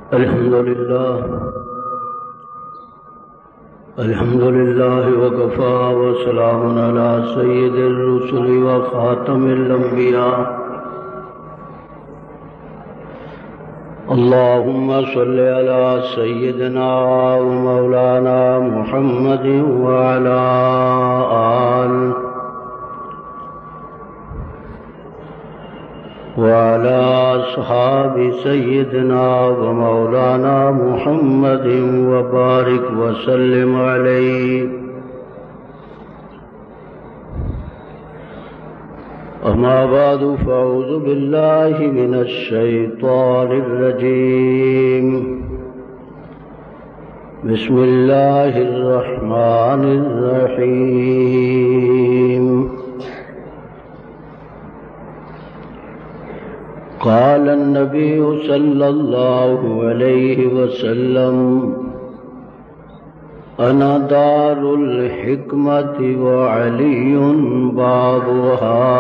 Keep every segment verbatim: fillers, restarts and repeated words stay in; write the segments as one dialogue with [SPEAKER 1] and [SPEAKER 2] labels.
[SPEAKER 1] الحمد لله الحمد لله وكفى وسلام على سيد الرسل وخاتم الأنبياء اللهم صل على سيدنا ومولانا محمد وعلى آله وعلى أصحاب سيدنا ومولانا محمد وبارك وسلم عليه. أما بعد فأعوذ بالله من الشيطان الرجيم. بسم الله الرحمن الرحيم. قال النبي صلى الله عليه وسلم: أنا دار الحكمة وعلي بابها.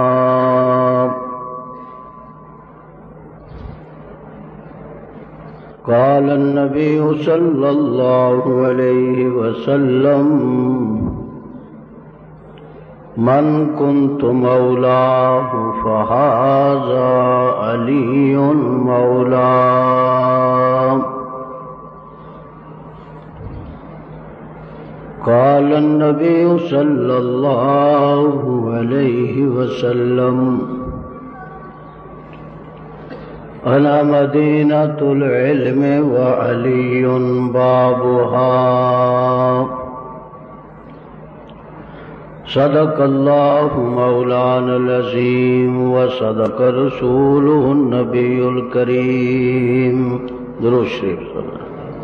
[SPEAKER 1] قال النبي صلى الله عليه وسلم: من كنت مولاه فهذا علي مولاه. قال النبي صلى الله عليه وسلم: أنا مدينة العلم وعلي بابها. صدق الله مولانا العظيم وصدق رسوله النبي الكريم. درود شریف صلی اللہ.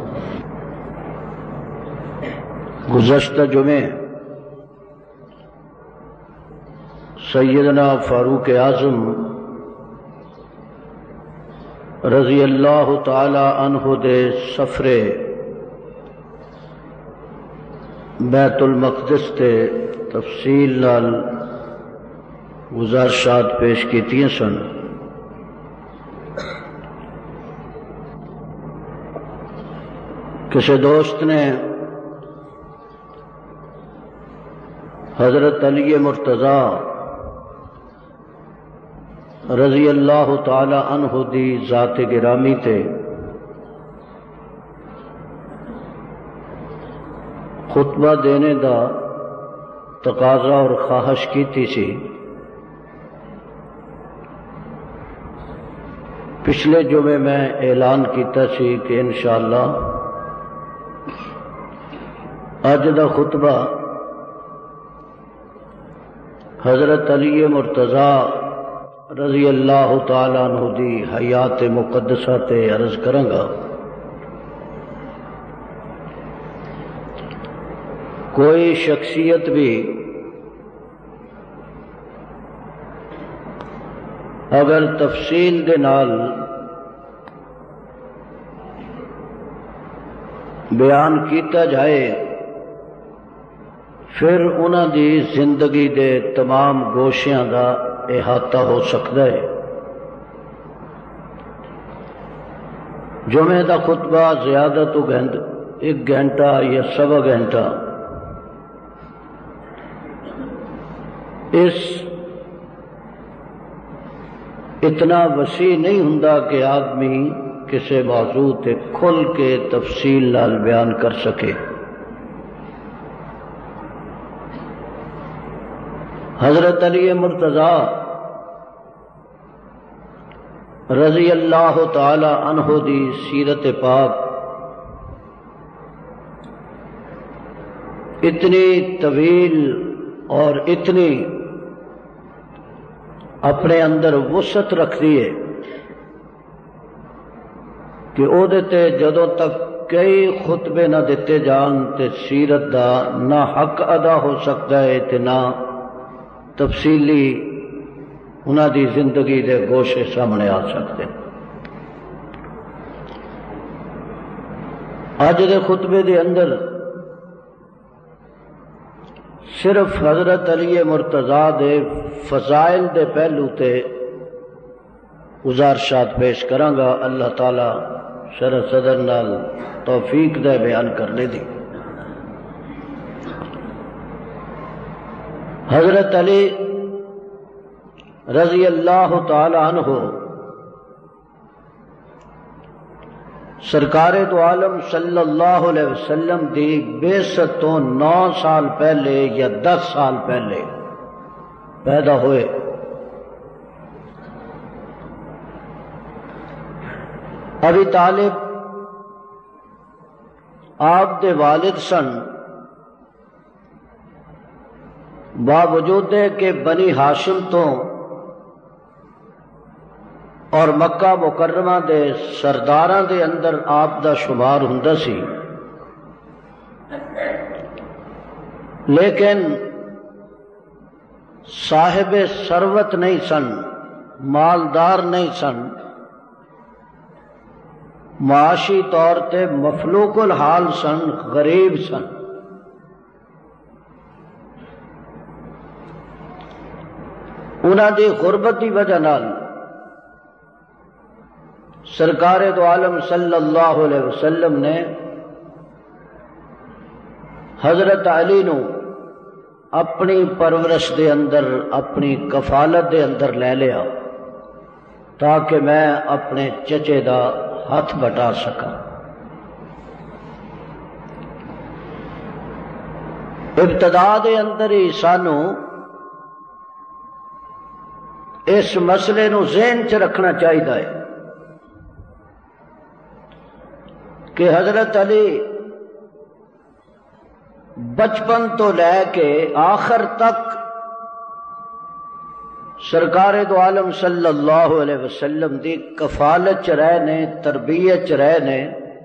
[SPEAKER 1] گزشتہ جمعے سیدنا فاروق اعظم رضی اللہ تعالی عنہ دے سفر بیت المقدس تے تفصیل نال گزارشات پیش کیتیاں سن. کسی دوست نے حضرت علی مرتضیٰ رضی اللہ تعالی عنہ دی ذات گرامی تے خطبہ دینے دا تقاضا اور خواہش کی تھی سی. پچھلے جمعے میں اعلان کیتا سی کہ انشاءاللہ اج دا خطبہ حضرت علی مرتضیٰ رضی اللہ تعالی عنہ دی حیات مقدسہ تے عرض کروں گا. کوئی شخصیت بھی اگر تفصیل دے نال بیان کیتا جائے پھر انہاں دی زندگی دے تمام گوشیاں دا احاطہ ہو سکتا ہے. جمعہ دا خطبہ زیادہ تو ایک گھنٹہ یا سوا گھنٹہ اس اتنا وسیع نہیں ہوندا کہ آدمی کسی موضوع تے کھل کے تفصیل نال بیان کر سکے. حضرت علی مرتضیٰ رضی اللہ تعالی عنہ دی سیرت پاک اتنی طویل اور اتنی اپنے اندر وسعت رکھتی ہے کہ او دیتے جدوں تک کئی خطبے نہ دیتے جان تے سیرت دا نہ حق ادا ہو سکتا ہے تے نہ تفصیلی انہاں دی زندگی دے گوشے سامنے آ سکتے. اج دے خطبے دے اندر صرف حضرت علی مرتضیٰ دے فضائل دے پہلو تے گزارشات پیش کراں گا. اللہ تعالی شرح صدر نال توفیق دے بیان کرنے دی۔ حضرت علی رضی اللہ تعالی عنہ سرکار دو عالم صلی اللہ علیہ وسلم دی بعثت تو نو سال پہلے یا دس سال پہلے پیدا ہوئے۔ ابی طالب آپ دے والد سن، باوجود کہ بنی ہاشم تو اور مکہ مکرمہ دے سرداراں دے اندر آپ دا شمار ہوندا سی، لیکن صاحب ثروت نہیں سن، مالدار نہیں سن، معاشی طور تے مفلوق الحال سن، غریب سن۔ انہاں دی غربت دی وجہ نال سرکار دو عالم صلی اللہ علیہ وسلم نے حضرت علی نو اپنی پرورش دے اندر، اپنی کفالت دے اندر لے لیا تاکہ میں اپنے چچے دا ہاتھ بٹا سکا۔ ابتدا دے اندر ہی سانو اس مسئلے نو ذہن چ رکھنا چاہیے کہ حضرت علی بچپن تو لے کے آخر تک سرکار دو عالم صلی اللہ علیہ وسلم دی کفالت چ رہے نے، تربیت چ رہے نے،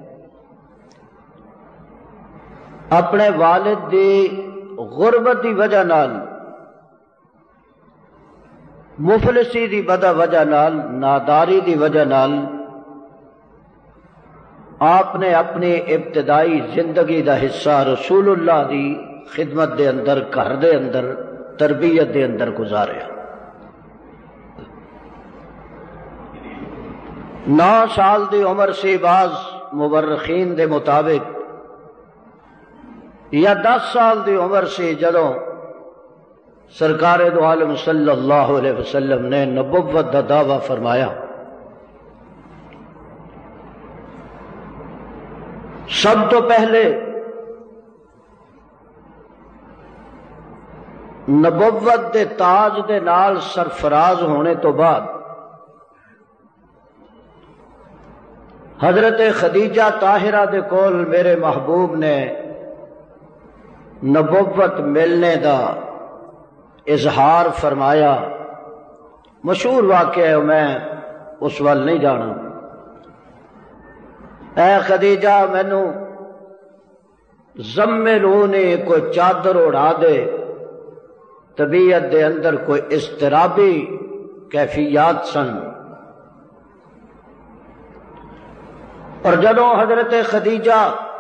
[SPEAKER 1] اپنے والد دی غربت دی وجہ نال، مفلسی دی وجہ نال، ناداری دی وجہ نال آپ نے اپنی ابتدائی زندگی دا حصہ رسول اللہ دی خدمت دے اندر، گھر دے اندر، تربیت دے اندر گزاریا۔ نو سال دی عمر سے بعض مورخین دے مطابق یا دس سال دی عمر سے جدوں سرکار دو عالم صلی اللہ علیہ وسلم نے نبوت دا دعویٰ فرمایا، سب تو پہلے نبوت دے تاج دے نال سرفراز ہونے تو بعد حضرت خدیجہ طاہرہ دے کول میرے محبوب نے نبوت ملنے دا اظہار فرمایا۔ مشہور واقعہ ہے، میں اس وال نہیں جانا۔ اے خدیجہ مینو زملونی، کوئی چادر اڑا دے، طبیعت دے اندر کوئی اضطرابی کیفیات سن۔ اور جدوں حضرت خدیجہ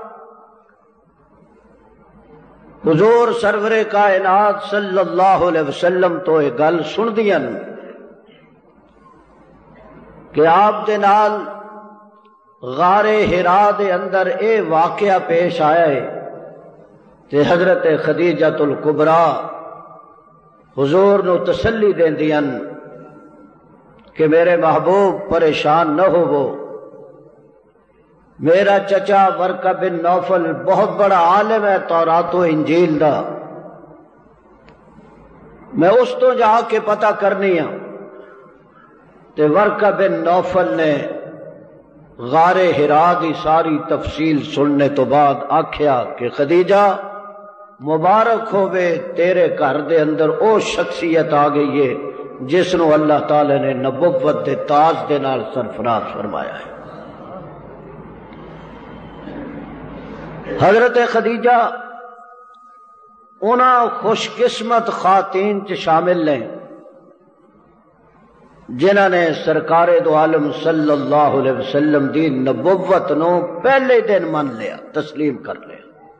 [SPEAKER 1] حضور سرور کائنات صلی اللہ علیہ وسلم تو یہ گل سن دیاں کہ آپ دے نال غار ہرا دے اندر اے واقعہ پیش آیا ہے، تے حضرت خدیجہ الکبریٰ حضور نو تسلی دیندیاں کہ میرے محبوب پریشان نہ ہوو، میرا چچا ورقہ بن نوفل بہت بڑا عالم ہے تورات و انجیل دا، میں اس تو جا کے پتہ کرنی ہوں۔ تے ورقہ بن نوفل نے غار ہرا دی ساری تفصیل سننے تو بعد آکھیا کہ خدیجہ مبارک ہووے، تیرے گھر دے اندر او شخصیت آ گئی ہے جس نو اللہ تعالی نے نبوت دے تاج دے نال سرفراز فرمایا ہے۔ حضرت خدیجہ انہاں خوش قسمت خواتین چ شامل نے جنہاں نے سرکار دو عالم صلی اللہ علیہ وسلم دی نبوت نو پہلے دن من لیا، تسلیم کر لیا۔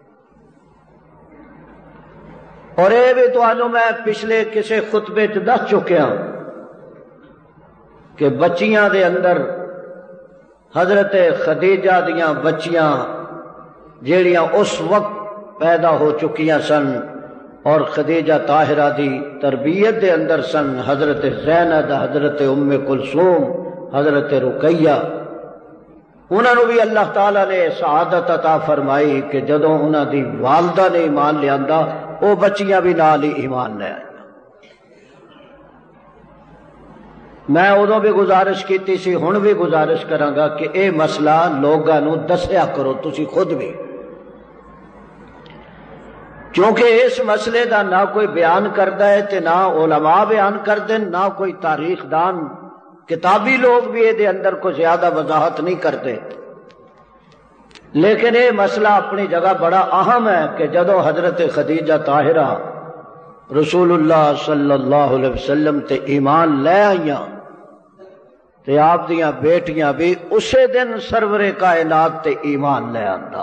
[SPEAKER 1] اور اے بھی تو میں پچھلے کسی خطبے چ دس چکیا کہ بچیاں دے اندر حضرت خدیجہ دیاں بچیاں جیڑیاں اس وقت پیدا ہو چکیاں سن اور خدیجہ طاہرہ دی تربیت دے اندر سن، حضرت زینب، حضرت ام کلثوم، حضرت رقیہ، انہوں نے بھی اللہ تعالیٰ نے سعادت عطا فرمائی کہ جدوں انہوں دی والدہ نے ایمان لے آندا وہ بچیاں بھی نال ہی ایمان لے آئیں۔ میں ادوں بھی گزارش کیتی سی، ہن بھی گزارش کراں گا کہ اے مسئلہ لوگاں نوں دسیا کرو تسی خود بھی، کیونکہ اس مسئلے دا نہ کوئی بیان کردا ہے تے نہ علماء بیان کردے، نہ کوئی تاریخ دان کتابی لوگ بھی یہ اندر کو زیادہ وضاحت نہیں کرتے، لیکن یہ مسئلہ اپنی جگہ بڑا اہم ہے کہ جدو حضرت خدیجہ طاہرہ رسول اللہ صلی اللہ علیہ وسلم تے ایمان لے آئیاں تے آپ دیاں بیٹیاں بھی اسے دن سرور کائنات تے ایمان لے آندا،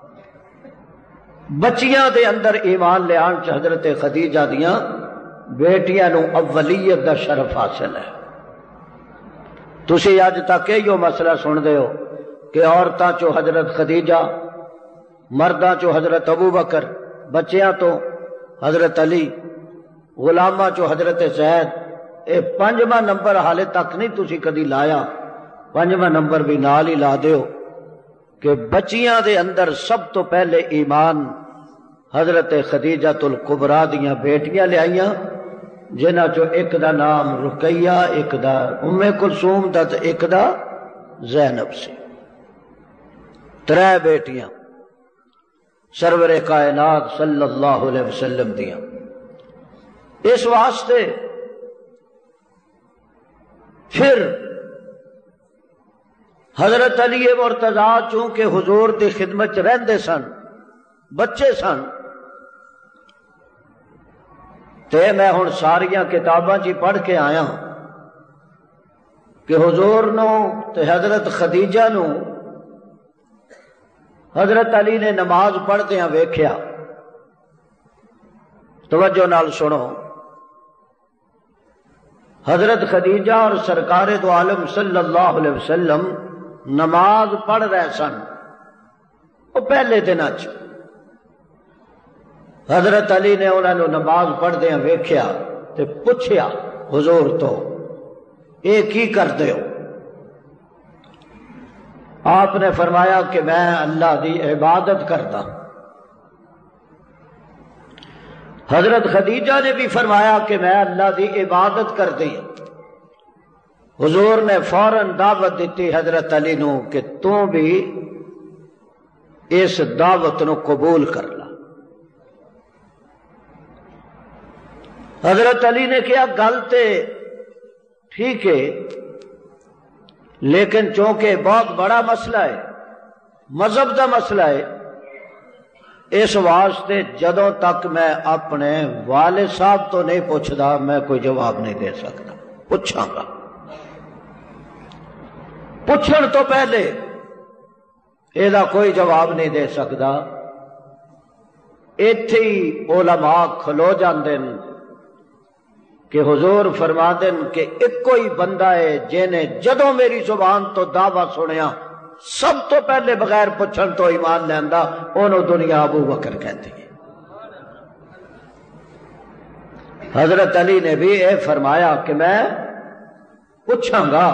[SPEAKER 1] بچیاں دے اندر ایمان لے آن چ حضرت خدیجہ دیاں بیٹیاں نو اولیت دا شرف حاصل ہے۔ تسی اج تک یہ مسئلہ سن دے ہو کہ عورتاں چو حضرت خدیجہ، مرداں چو حضرت ابو بکر، بچیاں تو حضرت علی، غلاماں چو حضرت زید، اے پنجواں نمبر حالے تک نہیں تسی کدی لایا، پنجواں نمبر بھی نال ہی لا دیو کہ بچیاں دے اندر سب تو پہلے ایمان حضرت خدیجہ الکبریٰ دیاں بیٹیاں لے آئیاں، جنہ چو ایک دا نام رقیہ، ایک دا ام کلثوم دا تے ایک دا زینب سی، ترے بیٹیاں سرور کائنات صلی اللہ علیہ وسلم دیاں۔ اس واسطے پھر حضرت علی مرتضیٰ چونکہ حضور دی خدمت رہندے سن، بچے سن، تے میں ہن ساریاں کتاباں جی پڑھ کے آیا کہ حضور نو تے حضرت خدیجہ نو حضرت علی نے نماز پڑھدیاں ویکھیا۔ توجہ نال سنو، حضرت خدیجہ اور سرکار دو عالم صلی اللہ علیہ وسلم نماز پڑھ رہے سن، وہ پہلے دن اچ حضرت علی نے انہوں نے نماز پڑھدیاں ویکھیا تے پوچھیا حضور تو اے کی کردے ہو؟ آپ نے فرمایا کہ میں اللہ دی عبادت کرتا۔ حضرت خدیجہ نے بھی فرمایا کہ میں اللہ دی عبادت کرتی۔ حضور نے فوراً دعوت دیتی حضرت علی نو کہ تو بھی اس دعوت نو قبول کر لا۔ حضرت علی نے کیا گل تے ٹھیک ہے، لیکن چونکہ بہت بڑا مسئلہ ہے، مذہب دا مسئلہ ہے، اس واسطے جدوں تک میں اپنے والد صاحب تو نہیں پوچھدا میں کوئی جواب نہیں دے سکتا، پوچھاں گا۔ پوچھن تو پہلے یہ کوئی جواب نہیں دے سکتا۔ ایتھے ہی علماء کھلو جاندے کہ حضور فرما دن کہ ایک کوئی بندہ ہے جنہیں جدوں میری زبان تو دعویٰ سنیا سب تو پہلے بغیر پوچھن تو ایمان لیندا، انہوں دنیا ابو بکر کہتی ہے۔ حضرت علی نے بھی اے فرمایا کہ میں پوچھاں گا،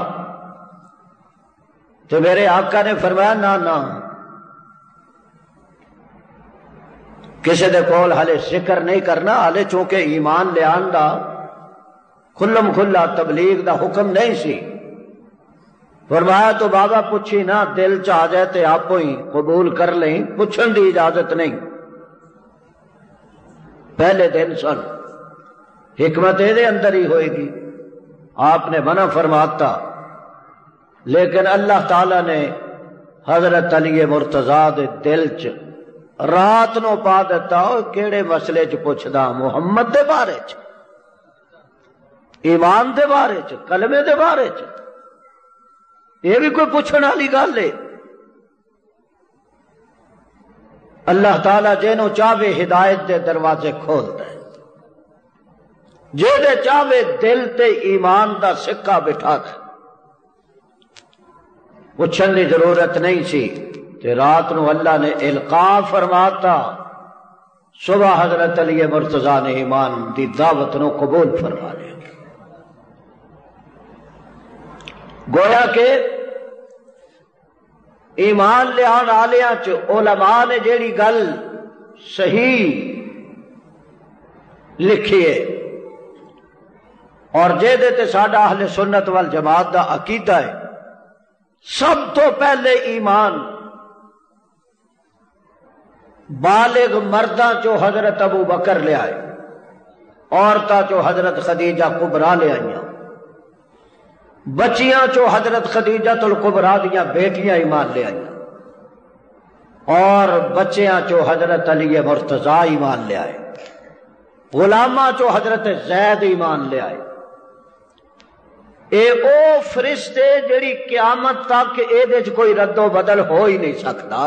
[SPEAKER 1] تو میرے آقا نے فرمایا نہ نہ کسی دے کول حالے ذکر نہیں کرنا، حالے چونکہ ایمان لے آندا کھلم کھلا تبلیغ دا حکم نہیں سی۔ فرمایا تو بابا پوچھی نہ، دل چ آ جائے تے آپ ہی قبول کر لیں، پوچھن دی اجازت نہیں۔ پہلے دن سن، حکمت دے اندر ہی ہوئے گی، آپ نے منع فرماتا، لیکن اللہ تعالی نے حضرت علی مرتضیٰ دے دل چ رات نو پا دیتا کیڑے مسئلے چ پوچھدا، محمد دے بارے چ، ایمان دے بارے چ، کلمے دے بارے چ، یہ بھی کوئی پوچھنے والی گل ہے۔ اللہ تعالیٰ جنوں چاہے ہدایت دے دروازے کھولتا ہے، جے چاہے دل تے ایمان دا سکہ بٹھا دے۔ پوچھن کی ضرورت نہیں سی تے رات نو اللہ نے القاء فرماتا، صبح حضرت علی مرتضیٰ نے ایمان دی دعوت نو قبول فرما لیا۔ گویا کہ ایمان لے آن آلیاں چ علماء نے جیڑی گل صحیح لکھی ہے اور جے دے تے ساڈا اہل سنت والجماعت دا عقیدہ ہے، سب تو پہلے ایمان بالغ مرداں چو حضرت ابو بکر لے آئے، عورتاں چو حضرت خدیجہ کبریٰ لے آئیاں، بچیاں چو حضرت خدیجہ الکبریٰ دیاں بیٹیاں ایمان لے آئیاں، اور بچیاں چو حضرت علی مرتضیٰ ایمان لے آئے، غلاماں چو حضرت زید ایمان لے آئے۔ اے او فرشتے جڑی قیامت تک اے دے کوئی رد و بدل ہو ہی نہیں سکتا،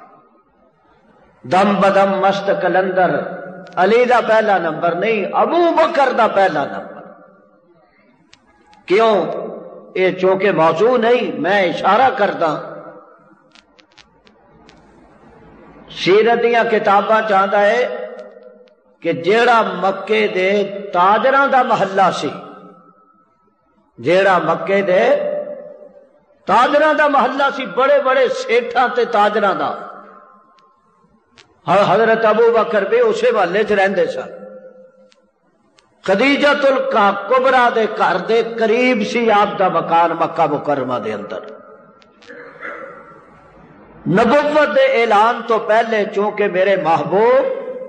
[SPEAKER 1] دم بدم مست کلندر علی دا پہلا نمبر نہیں، ابو بکر دا پہلا نمبر۔ کیوں؟ اے چونکہ موضوع نہیں، میں اشارہ کردا سیرت دیاں کتاباں چاہتا ہے کہ جیڑا مکے دے تاجراں دا محلہ سی، جیڑا مکے دے تاجراں دا محلہ سی، بڑے بڑے سیٹھاں تے تاجراں دا، حضرت ابو بکر بھی اسے محلے چ رہندے سن۔ خدیجہ الکبریٰ دے گھر دے قریب سی آپ دا مکان مکہ مکرمہ دے اندر۔ نبوت دے اعلان تو پہلے چونکہ میرے محبوب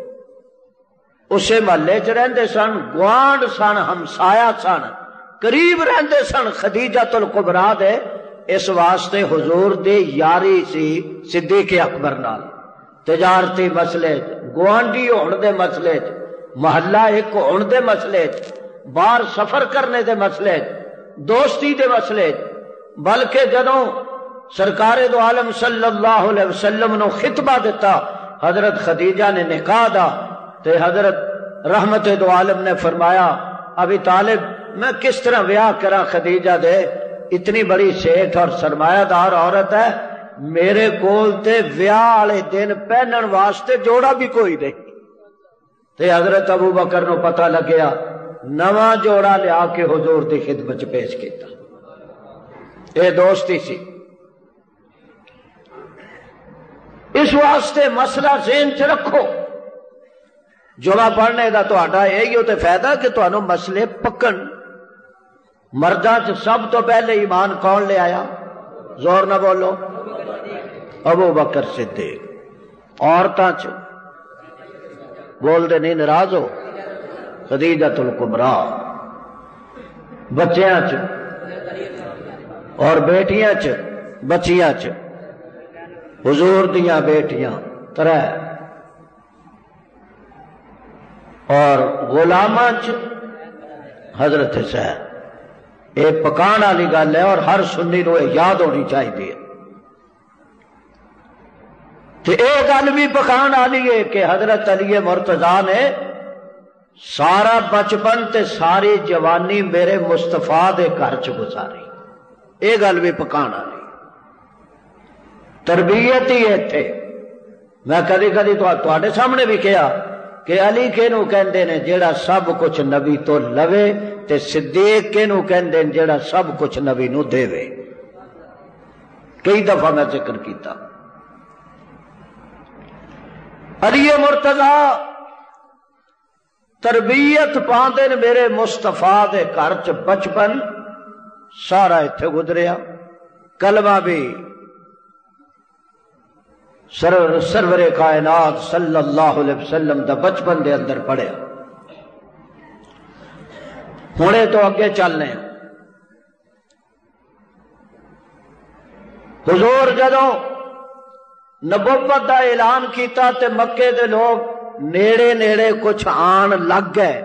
[SPEAKER 1] اسے محلے چ رہندے سن، گوانڈ سن، ہمسایا سن، قریب رہندے سن خدیجہ الکبریٰ دے، اس واسطے حضور دی یاری سی صدیق اکبر نال، تجارتی مسئلے گوانڈی ہون دے مسئلے، محلہ ایک ہون دے مسئلے، باہر سفر کرنے دے مسئلے، دوستی دے مسئلے، بلکہ جدوں سرکار دو عالم صلی اللہ علیہ وسلم نو خطبہ دیتا حضرت خدیجہ نے نکاح دا، تے حضرت رحمت دو عالم نے فرمایا ابی طالب میں کس طرح بیاہ کرا خدیجہ دے، اتنی بڑی سیٹھ اور سرمایہ دار عورت ہے، میرے کول تے بیاہ والے دن پہنن واسطے جوڑا بھی کوئی نہیں۔ تے حضرت ابو بکر نو پتہ لگیا، نواں جوڑا لیا کے حضور دی خدمت پیش کیتا۔ اے دوستی سی۔ اس واسطے مسئلہ ذہن چ رکھو، جمعہ پڑھنے دا تہاڈا یہی تے فائدہ کہ تانوں مسئلے پکن۔ مرداں چ سب تو پہلے ایمان کون لے آیا؟ زور نہ بولو، ابو بکر صدیق۔ عورتاں چ بول دے نہیں ناراض ہو، خدیجہ الکبریٰ۔ بچیاں چ اور بیٹیاں چ، بچیاں چ حضور دیاں بیٹیاں ترے، اور غلاماں چ حضرت زید۔ یہ پکان والی گل ہے اور ہر سنی نو یاد ہونی چاہیے۔ تے اے گل بھی پکان والی ہے کہ حضرت علی مرتضیٰ نے سارا بچپن تے ساری جوانی میرے مصطفیٰ دے گھر چ گزاری، اے گل بھی پکان والی۔ تربیت ہی اتنے میں کدی کدی تواڈے سامنے بھی کہا کہ علی کینوں کہندے نے جیڑا سب کچھ نبی تو لوے، تے صدیق کینوں کہندے نے جیڑا سب کچھ نبی نو دے۔ کئی دفعہ میں ذکر کیتا۔ علی مرتضیٰ تربیت پاندے نے میرے مصطفیٰ دے گھر چ، بچپن سارا اتنے گزریا، کلمہ بھی سرور سرور کائنات صلی اللہ علیہ وسلم دا بچپن دے اندر پڑھیا۔ ہونے تو اگے چلنے حضور جدوں نبوت دا اعلان کیتا تے مکے دے لوگ نیڑے نیڑے کچھ آن لگ گئے،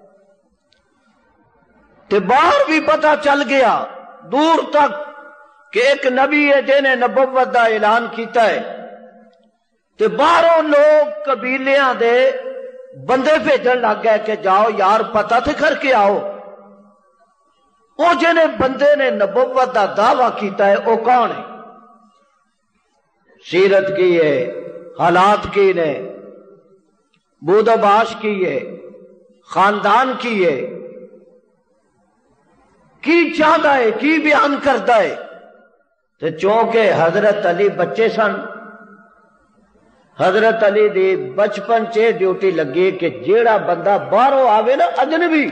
[SPEAKER 1] تے باہر بھی پتہ چل گیا دور تک کہ ایک نبی ہے جنہیں نبوت دا اعلان کیتا ہے، تے باہروں لوگ قبیلیاں دے بندے بھیجن لگ گئے کہ جاؤ یار پتہ تے کر کے آؤ وہ جنہیں بندے نے نبوت دا دعویٰ کیتا ہے وہ کون ہے؟ سیرت کی ہے، حالات کی نے، بود و باش کی ہے، خاندان کی ہے، کی چاہتا ہے، کی بیان کرتا ہے. تو چونکہ حضرت علی بچے سن، حضرت علی دی بچپن چ ڈیوٹی لگی کہ جیڑا بندہ باہروں آوے نا اجنبی،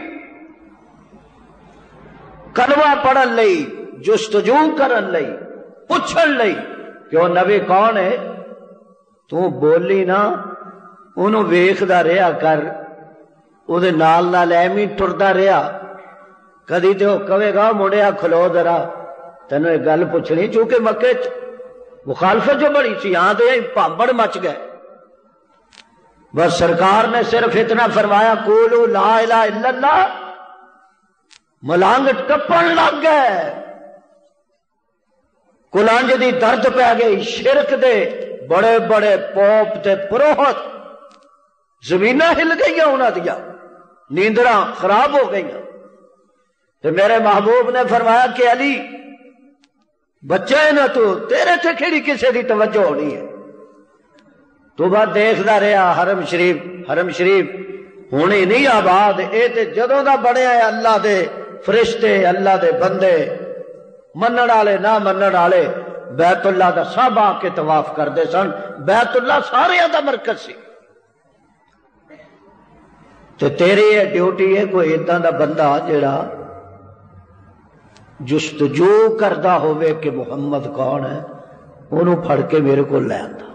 [SPEAKER 1] کلمہ پڑھن لئی، جستجو کرن لئی، پوچھن لئی کہ وہ نبی کون ہے، تو بولی نا انہوں ویکھدا رہیا کر، او دے نال نال ایویں ٹردا رہیا. کدی تے وہ کہے گا منڈیا کھلو ذرا تینوں ایک گل پوچھنی، چونکہ مکے مخالفت جو بڑی سی، یہاں تے پامبڑ مچ گئے. بس سرکار نے صرف اتنا فرمایا قولوا لا الہ الا اللہ، ملانگ ٹپن لگ گئے، کلانج دی درد پہ گئی. شرک دے بڑے بڑے پوپ تے پروہت زمیناں ہل گئیاں، انہاں دیا نیندراں خراب ہو گئیاں. تو میرے محبوب نے فرمایا کہ علی بچہ ہے نا، تو تیرے تے کھڑی کسے دی توجہ ہونی ہے. تو بعد دیکھدا رہا حرم شریف، حرم شریف ہونی نہیں آباد، اے تے جدوں دا بنیا ہے اللہ دے فرشتے، اللہ دے بندے، منن والے نہ منن والے بیت اللہ دا سب آ کے طواف کردے سن. بیت اللہ سارے دا مرکز سی. تے تیری یہ ڈیوٹی ہے کوئی اداں دا بندہ جڑا جستجو کردا ہوئے کہ محمد کون ہے، انہوں پھڑ کے میرے کو لے آندا.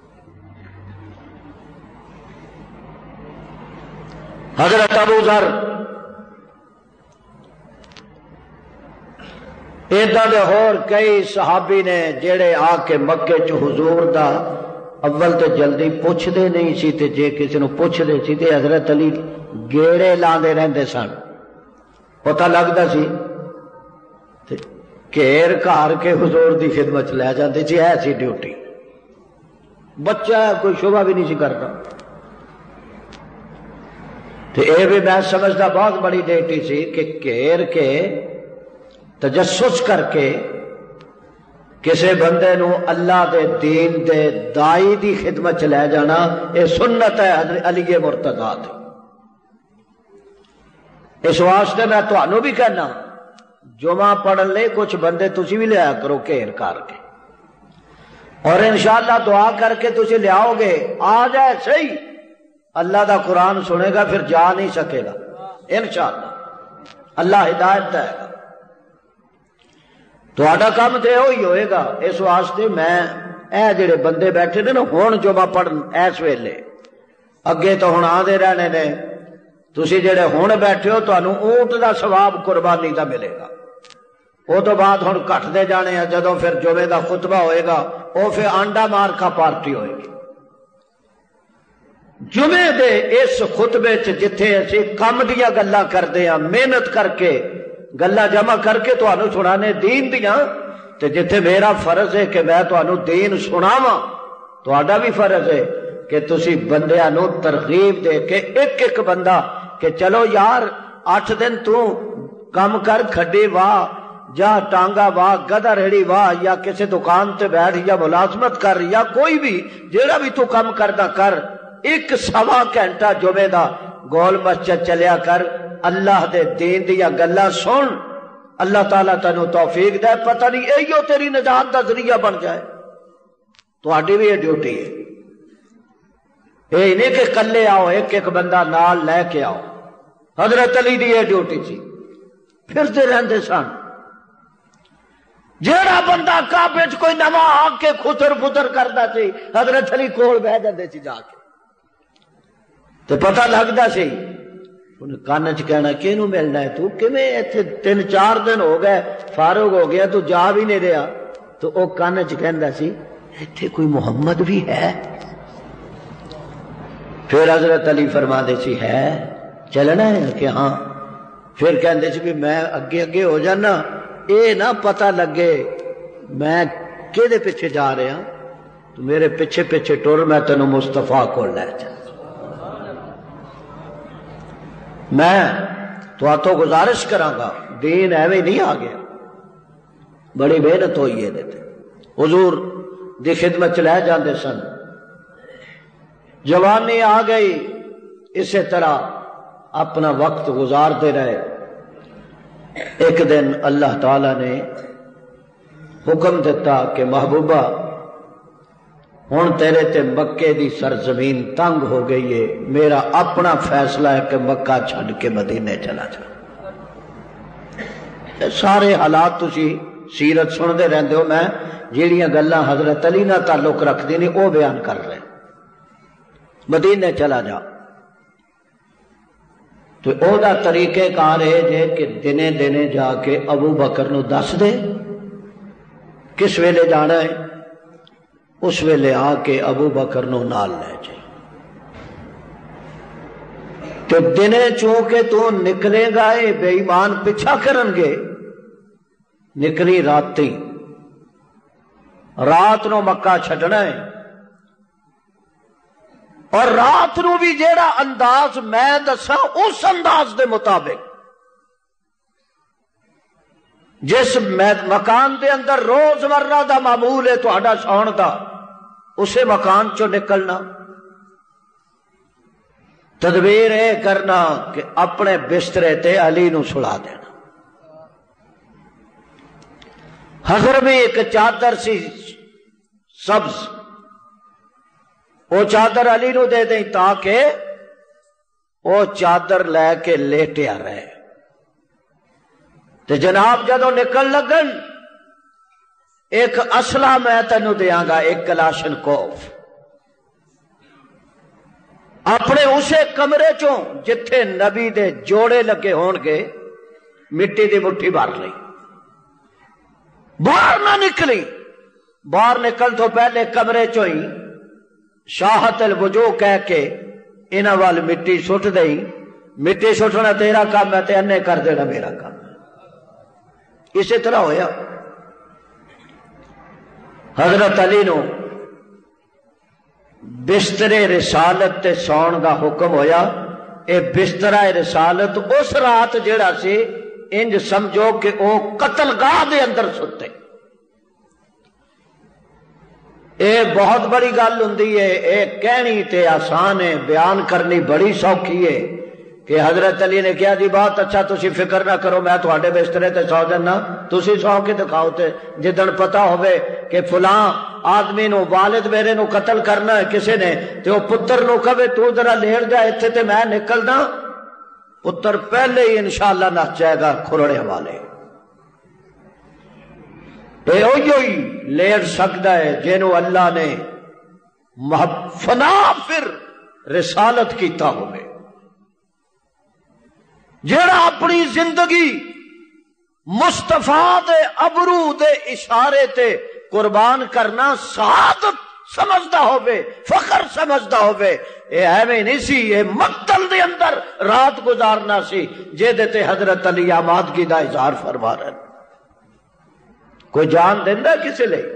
[SPEAKER 1] حضرت ابو ذر ایدہ دے ہور کئی صحابی نے جڑے آ کے مکے چ حضور دا اول تے جلدی پوچھ دے نہیں سی، تے جے کسی نو پوچھ دے سی تے حضرت علی گیڑے لاندے رہندے سن. پتہ لگدا سی تے گھیر گھار کے حضور دی خدمت لے جاندے سی. ایسی ڈیوٹی بچہ کوئی شبہ بھی نہیں سی کرتا. تے اے بھی میں سمجھدا بہت بڑی ڈیوٹی سی کہ گھیر کے تجسس کر کے کسے بندے نو اللہ دے دین دے دائی دی خدمت لے جانا، اے سنت ہے حضرت علی مرتضیٰ دی. اس واسطے میں تانوں بھی کہنا جمعہ پڑھن لے کچھ بندے تسی بھی لیا کرو گھیر کر کے، اور انشاءاللہ دعا کر کے تسی لے آؤ گے. آ جائے صحیح، اللہ دا قرآن سنے گا پھر جا نہیں سکے گا انشاءاللہ، اللہ ہدایت دے گا. تو آڈا کام تے ہوئی ہوئے گا. اس واسطے میں اے جڑے بندے بیٹھے نے نا ہون جمعہ پڑھن ایس ویلے، اگے تو ہون آدھے رہنے نے، تسی جڑے ہون بیٹھے ہو تو انہوں اونٹ دا ثواب قربانی دا ملے گا. وہ تو بعد ہون کٹ دے جانے ہیں، جدوں پھر جمعہ دا خطبہ ہوئے گا وہ پھر آنڈا مار کا پارٹی ہوئے گی. جمعے دے اس خطبے چ جتھے اسی کم دیا گلا کر دے ہیں، محنت کر کے گلا جمع کر کے تو انہوں سنانے دین دیاں، تے جتھے میرا فرض ہے کہ میں تو انہوں دین سناواں، تو آڈا بھی فرض ہے کہ تسی بندیاں نو ترغیب دے کے ایک ایک بندہ کہ چلو یار آٹھ دن تو کم کر، کھڈی واہ جا ٹانگا واہ، گدھا ریڑی واہ، یا کسی دکان تے بیٹھ یا ملازمت کر، یا کوئی بھی جیڑا بھی تو کم کردا کر، ایک سوا گھنٹہ جمعے دا گول مسجد چلیا کر، اللہ دے دین دیا گلا سن. اللہ تعالیٰ تینوں توفیق دے، پتہ نہیں ایو تیری نجات دا ذریعہ بن جائے. تو آڈی بھی یہ ڈیوٹی ہے، اے نہیں کہ کلے آؤ، ایک ایک بندہ نال لے کے آؤ. حضرت علی دی یہ ڈیوٹی تھی. پھرتے رہندے سن. جیڑا بندہ کعبے چ کوئی نواں آ کے خطر پتر کردا سی، حضرت علی کول بہ جاندے سی جا کے، تو پتہ لگدا سی. انہیں کان چ کہنا کینوں ملنا ہے، تو کیویں ایتھے تین چار دن ہو گئے فارغ ہو گیا تو جا بھی نہیں رہا. تو وہ کان چ کہندا سی ایتھے کوئی محمد بھی ہے. پھر حضرت علی فرما دے سی ہے چلنا ہے کہ ہاں. پھر کہندے سی بھی میں اگے اگے ہو جانا، اے نہ پتہ لگے میں کیدے پیچھے جا رہا، تو میرے پیچھے پیچھے ٹر، میں تینوں مصطفیٰ کو لے جا. میں تو آتوں گزارش کرانگا، دین ایویں نہیں آ گیا، بڑی محنت ہوئی ہے دیتے. حضور دی خدمت لے جاندے سن. جوانی آ گئی، اسی طرح اپنا وقت گزارتے رہے. ایک دن اللہ تعالی نے حکم دیتا کہ محبوبہ ہن تیرے تے مکے دی سرزمین تنگ ہو گئی ہے، میرا اپنا فیصلہ ہے کہ مکہ چھڈ کے مدینے چلا جا. سارے حالات تسی سیرت سنتے رہندے ہو، میں جیڑیاں گلاں حضرت علی نال تعلق رکھدی نہیں وہ بیان کر رہے. مدینے چلا جا تو او دا طریقے کار ہے جے کہ دنے دنے جا کے ابو بکر نو دس دے کس ویلے جانا ہے، اس ویلے آ کے ابو بکر نو نال لے جائے. تو دنے چونکہ تو نکلے گا اے بے ایمان پیچھا کرن گے، نکلی راتی، رات نو مکہ چھڈنا ہے. اور رات نو بھی جیڑا انداز میں دساں اس انداز دے مطابق جس مکان دے اندر روز مرہ دا معمول ہے تہاڈا سون دا، اسے مکان چو نکلنا. تدبیر اے کرنا کہ اپنے بسترے تے علی نو سلا دینا. حضر بھی ایک چادر سی سبز، وہ چادر علی نو دے دیں تاکہ وہ چادر لے کے لیٹیا رہے. تو جناب جدو نکل لگن، ایک اسلحہ میں تینوں دیاں گا، ایک کلاشن کوف، اپنے اسے کمرے چوں جتھے نبی دے جوڑے لگے ہون گے مٹی دی مٹھی بھر لئی، باہر نہ نکلی. باہر نکل تو پہلے کمرے چوں ہی شاہت الوجوہ کہہ کے انہاں وال مٹی سٹ دئی. مٹی سٹنا تیرا کام ہے تے انے کر دینا میرا کام ہے. اسی طرح ہویا. حضرت علی نو بسترے رسالت تے سون دا حکم ہویا. اے بسترہ رسالت اس رات جیڑا سی انج سمجھو کہ او قتل گاہ دے اندر ستے. اے بہت بڑی گل ہوندی ہے، اے کہنی تے آسان ہے، بیان کرنی بڑی سوکھی ہے. کہ حضرت علی نے کہا جی بہت اچھا، تسی فکر نہ کرو، میں تھوڑے بسترے تے سو جانا، تسی سو کے دکھاؤ. تے جدن پتہ ہوئے کہ فلاں آدمی نو والد میرے نو قتل کرنا ہے کسے نے، تے وہ پتر نو کہے تو ذرا لیٹ جا اتھے تے میں نکلنا، پتر پہلے ہی انشاءاللہ نس جائے گا کھرڑے والے. تے اوہی لیٹ سکتا ہے جنوں اللہ نے فنا پھر رسالت کیتا ہوئے، جیڑا اپنی زندگی مصطفیٰ دے ابرو دے اشارے تے قربان کرنا سعادت سمجھدا ہوئے، فخر سمجھدا ہوئے. اے ایویں نہیں سی، اے مقتل دے اندر رات گزارنا سی جے تے حضرت علی آمادگی دا اظہار فرما رہے. کوئی جان دیندا کسی لئے؟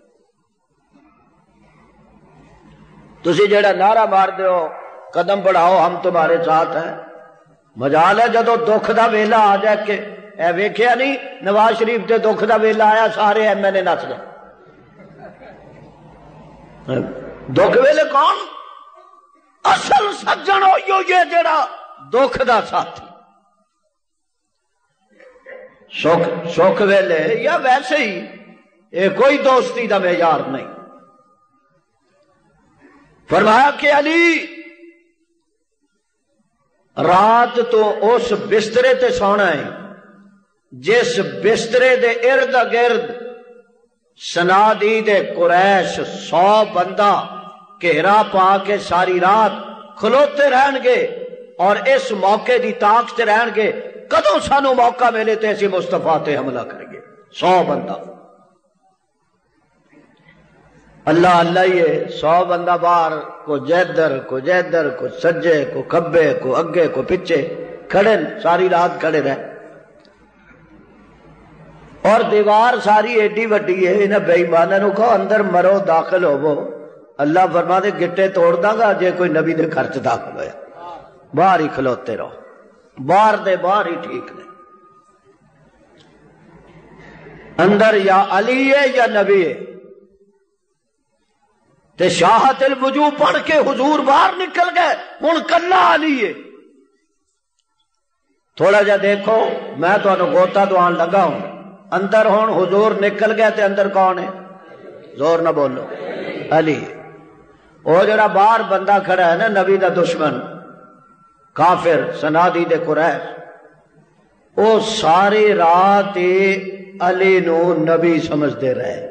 [SPEAKER 1] تسی جیڑا نعرہ مار دے ہو قدم بڑھاؤ ہم تمہارے ساتھ ہیں، مجال ہے جدو دکھ دا ویلا آ جائے کہ اے ویکھیا نہیں نواز شریف تے دکھ دا ویلا آیا سارے ایم ایل اے نس گئے. دکھ ویلے کون؟ اصل سجن ہوئیو یہ جڑا دکھ دا ساتھی. سکھ سکھ ویلے یا ویسے ہی یہ کوئی دوستی دا معیار نہیں. فرمایا کہ علی رات تو اس بسترے تے سونا ہے جس بسترے دے ارد گرد سنادید قریش سو بندہ گھیرا پا کے ساری رات کھلوتے رہن گے اور اس موقع دی طاقت تے رہن گے کدوں سانو موقع ملے تے اسی مصطفیٰ تے حملہ کریں گے. سو بندہ اللہ اللہ یہ سو بندہ باہر کو جیدر کو جیدر کو سجے کو کھبے کو اگے کو پچھے کھڑے ساری رات کھڑے رہے. اور دیوار ساری ایڈی وڈی ہے، انہیں بے ایمانوں کو اندر مرو داخل ہوو. اللہ فرما دے گٹے توڑ دا گا جے کوئی نبی دے گھر چ داخل ہویا. باہر ہی کھلوتے رہو، باہر دے باہر ہی ٹھیک نے. اندر یا علی ہے یا نبی ہے. تے شاہت الوجوہ پڑھ کے حضور باہر نکل گئے، ہن کلا علی ہے۔ تھوڑا جا دیکھو، میں تمہیں گوتا دوان لگا ہوں، اندر ہون حضور نکل گئے تے اندر کون ہے؟ زور نہ بولو، علی۔ وہ جڑا باہر بندہ کھڑا ہے نا، نبی دا دشمن کافر صنادی دے قریش، وہ ساری رات علی نو نبی سمجھتے رہے،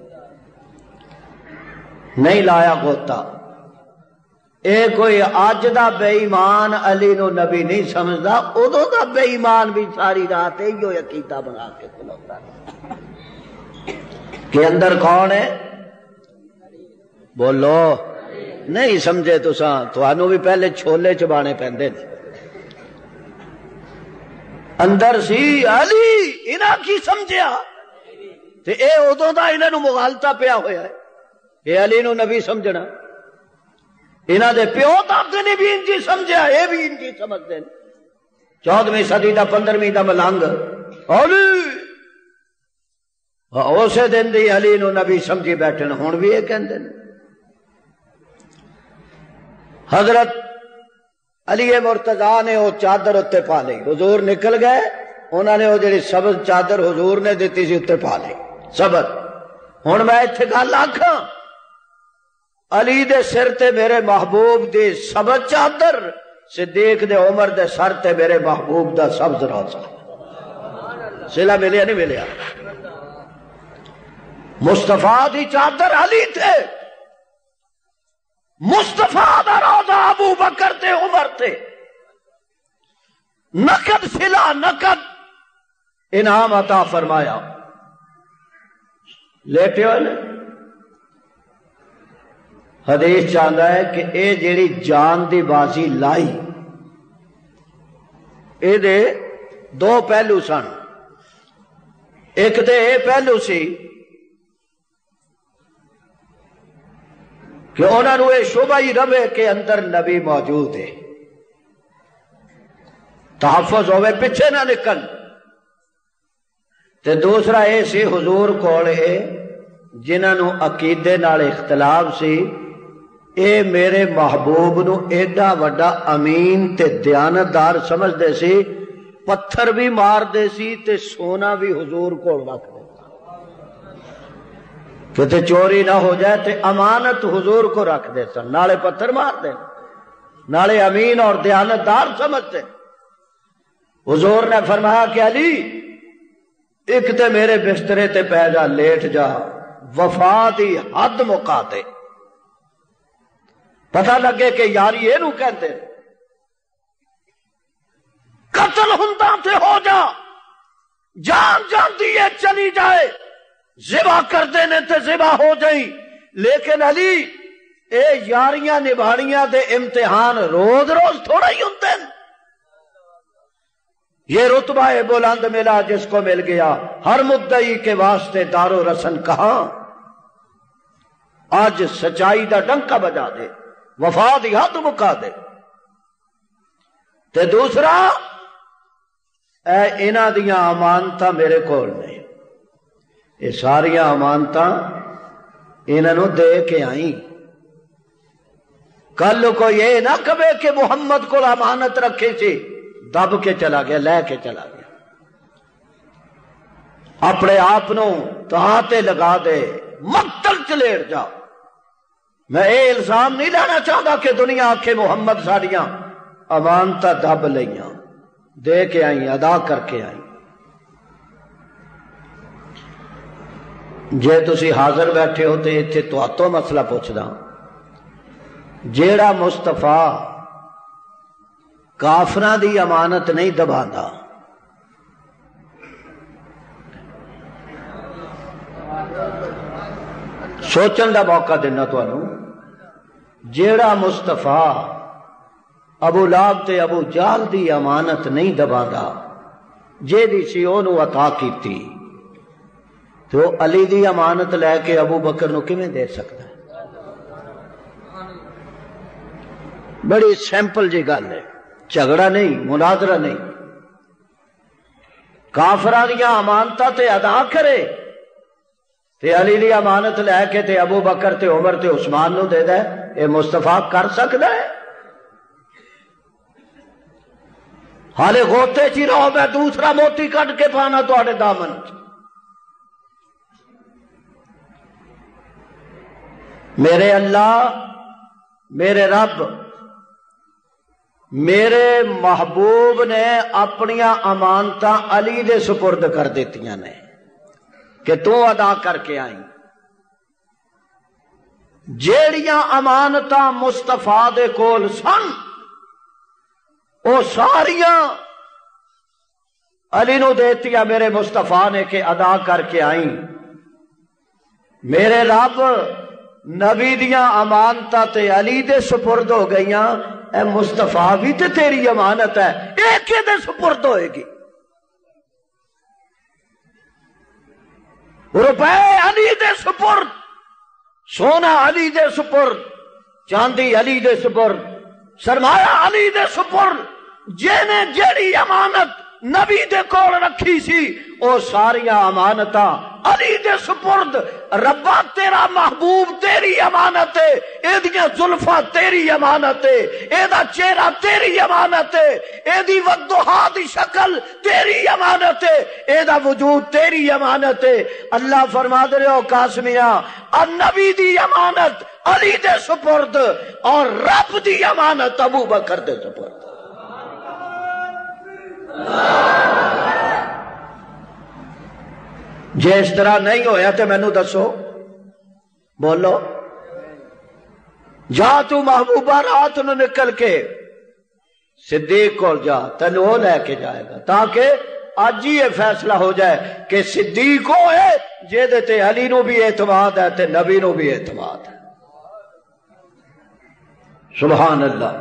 [SPEAKER 1] نہیں لایا گوتا۔ اے کوئی اج دا بے ایمان علی نو نبی نہیں سمجھدا، ادو دا بے ایمان بھی ساری رات ایو عقیدہ بنا کے کھلوتا کہ اندر کون ہے؟ بولو، نہیں سمجھے تساں، تھانوں بھی پہلے چھولے چبانے پیندے نے۔ اندر سی علی، انہاں کی سمجھیا تے اے ادو دا انہاں نو مغالطہ پیا ہویا ہے کہ علی نو نبی سمجھنا۔ انہاں دے پیو دادے نے بھی انجی سمجھیا، اے بھی انجی سمجھدے نے۔ چودہویں صدی دا پندرہویں دا ملنگ علی، اسے دن دی علی نو نبی سمجھی بیٹھے نے، ہن بھی یہ کہندے نے۔ حضرت علی مرتضیٰ نے وہ چادر اتنے پا لی، حضور نکل گئے، انہوں نے وہ جڑی سبز چادر حضور نے دیتی سی اتنے پا لی سبز۔ ہن میں اتنے گل آکھاں، علی دے سر تے میرے محبوب دی سبز چادر، صدیق دے عمر دے سر تے میرے محبوب دا سبز روزہ۔ صلہ ملیا نہیں ملیا؟ مصطفیٰ دی چادر علی تھے، مصطفیٰ دا روزہ ابو بکر تے عمر تے، نقد صلہ نقد انعام عطا فرمایا۔ لیٹے ہوئے نا، حدیث چاہتا ہے کہ اے جیڑی جان دی بازی لائی، اے دے دو پہلو سن۔ ایک تے اے پہلو سی کہ انہوں نے یہ شبہ ہی رہے کہ اندر نبی موجود ہے، تحفظ ہوئے پیچھے نہ نکل۔ تے دوسرا یہ سی حضور کول ہے جنہاں نو عقیدے نال اختلاف سی، اے میرے محبوب نو ایڈا وڈا امین تے دیانتدار سمجھ دے سی، پتھر بھی مار دے سی تے سونا بھی حضور کول رکھ دے کہ تے چوری نہ ہو جائے، تے امانت حضور کو رکھ دے سن، نالے پتھر مار دے، نالے امین اور دیانتدار سمجھتے۔ حضور نے فرمایا کہ علی ایک تے میرے بسترے تے پہ جا، لیٹ جا، وفا دی حد مکا دے، پتہ لگے کہ یاری یہ نو کہتے، قتل ہنداں تے ہو جا، جان جان دیئے چلی جائے، ذبح کر دینے تے ذبح ہو جائیں، لیکن علی اے یاریاں نبھاڑیاں دے امتحان روز روز تھوڑا ہی ہوتے ہیں۔ یہ رتبہ بلند ملا جس کو مل گیا، ہر مدعی کے واسطے دار و رسن کہاں، آج سچائی دا ڈنکا بجا دے، وفا دی حد مکا دے۔ تے دوسرا، اے انہاں دیاں امانتاں میرے کول نے، یہ ساریاں امانتاں انہاں نو دے کے آئیں، کل کو یہ نہ کہے کہ محمد کو امانت رکھی سی، دب کے چلا گیا، لے کے چلا گیا، اپنے آپ نو تہاتے لگا دے، مقتل چلیڑ جا۔ میں اے الزام نہیں لینا چاہتا کہ دنیا آکھے محمد ساڑیاں امانتاں دب لیاں، دے کے آئیں، ادا کر کے آئیں۔ جے تسی حاضر بیٹھے ہو تے اتھے تو مسئلہ پوچھدا، جیڑا مصطفیٰ کافراں دی امانت نہیں دباندا، سوچن دا موقع دینا تانوں، جیڑا مصطفیٰ ابو لہب تے ابو جہل دی امانت نہیں دباندا، جے دی سی اونوں عطا کیتی، تو علی دی امانت لے کے ابو بکر نو کیویں دے سکتا ہے؟ بڑی سیمپل جی گل ہے، جھگڑا نہیں، مناظرہ نہیں۔ کافراں دیاں امانتاں تے ادا کرے، تے علی دی امانت لے کے تے ابو بکر تے عمر تے عثمان نو دے دے، اے مصطفیٰ کر سکدا ہے؟ حالے غوطے چی رہو، میں دوسرا موتی کٹ کے پانا تواڈے دامن چ۔ میرے اللہ، میرے رب، میرے محبوب نے اپنیاں امانتاں علی دے سپرد کر دیتیاں نے کہ تو ادا کر کے آئی۔ جیڑیاں امانتاں مصطفیٰ دے کول سن او ساریاں علی نو دیتیاں میرے مصطفیٰ نے کہ ادا کر کے آئی۔ میرے رب، نبی دیاں امانتاں تے علی دے سپرد ہو گئیاں، اے مصطفیٰ بھی تے تیری امانت ہے، ایک کے دے سپرد ہوئے گی۔ روپے علی دے سپرد، سونا علی دے سپرد، چاندی علی دے سپرد، سرمایہ علی دے سپرد۔ جینے جیڑی امانت نبی دے کول رکھی سی او ساریاں امانتاں علی دے سپرد۔ ربا تیرا محبوب تیری امانت ہے، اے دیاں زلفاں تیری امانت ہے، اے دا چہرہ تیری امانت ہے، اے دی وضحا دی شکل تیری امانت ہے، اے دا وجود تیری امانت ہے۔ اللہ فرما دے رہے ہو قاسمیاں، نبی دی امانت علی دے سپرد اور رب دی امانت ابو بکر دے سپرد۔ جے اس طرح نہیں ہویا تو مینوں دسو، بولو۔ جا تو محبوبہ رات نو نکل کے صدیق کو جا، تینوں وہ لے کے جائے گا، تاکہ اج ہی یہ فیصلہ ہو جائے کہ صدیق وہ ہے جے دے تے علی نو بھی اعتماد ہے تے نبی نو بھی اعتماد ہے۔ سبحان اللہ۔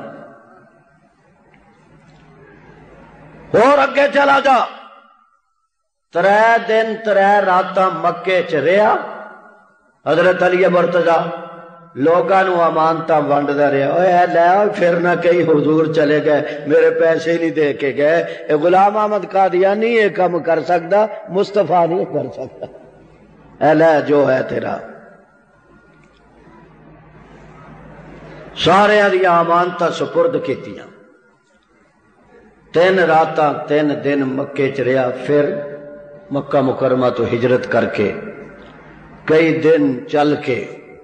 [SPEAKER 1] اور اگے چلا جا، ترے دن ترے راتاں مکے چ رہا حضرت علی مرتضی، لوگاں نو امانتاں ونڈدا رہا۔ اے لے پھر نہ کہیں حضور چلے گئے، میرے پیسے نہیں دے کے گئے، اے غلام احمد قادیانی یہ کم کر سکتا، مصطفیٰ نہیں کر سکتا۔ اے لے جو ہے تیرا۔ سارے دیا امانتاں سپرد کیتیاں، تین راتاں تین دن مکے چ رہا، پھر مکہ مکرمہ تو ہجرت کر کے کئی دن چل کے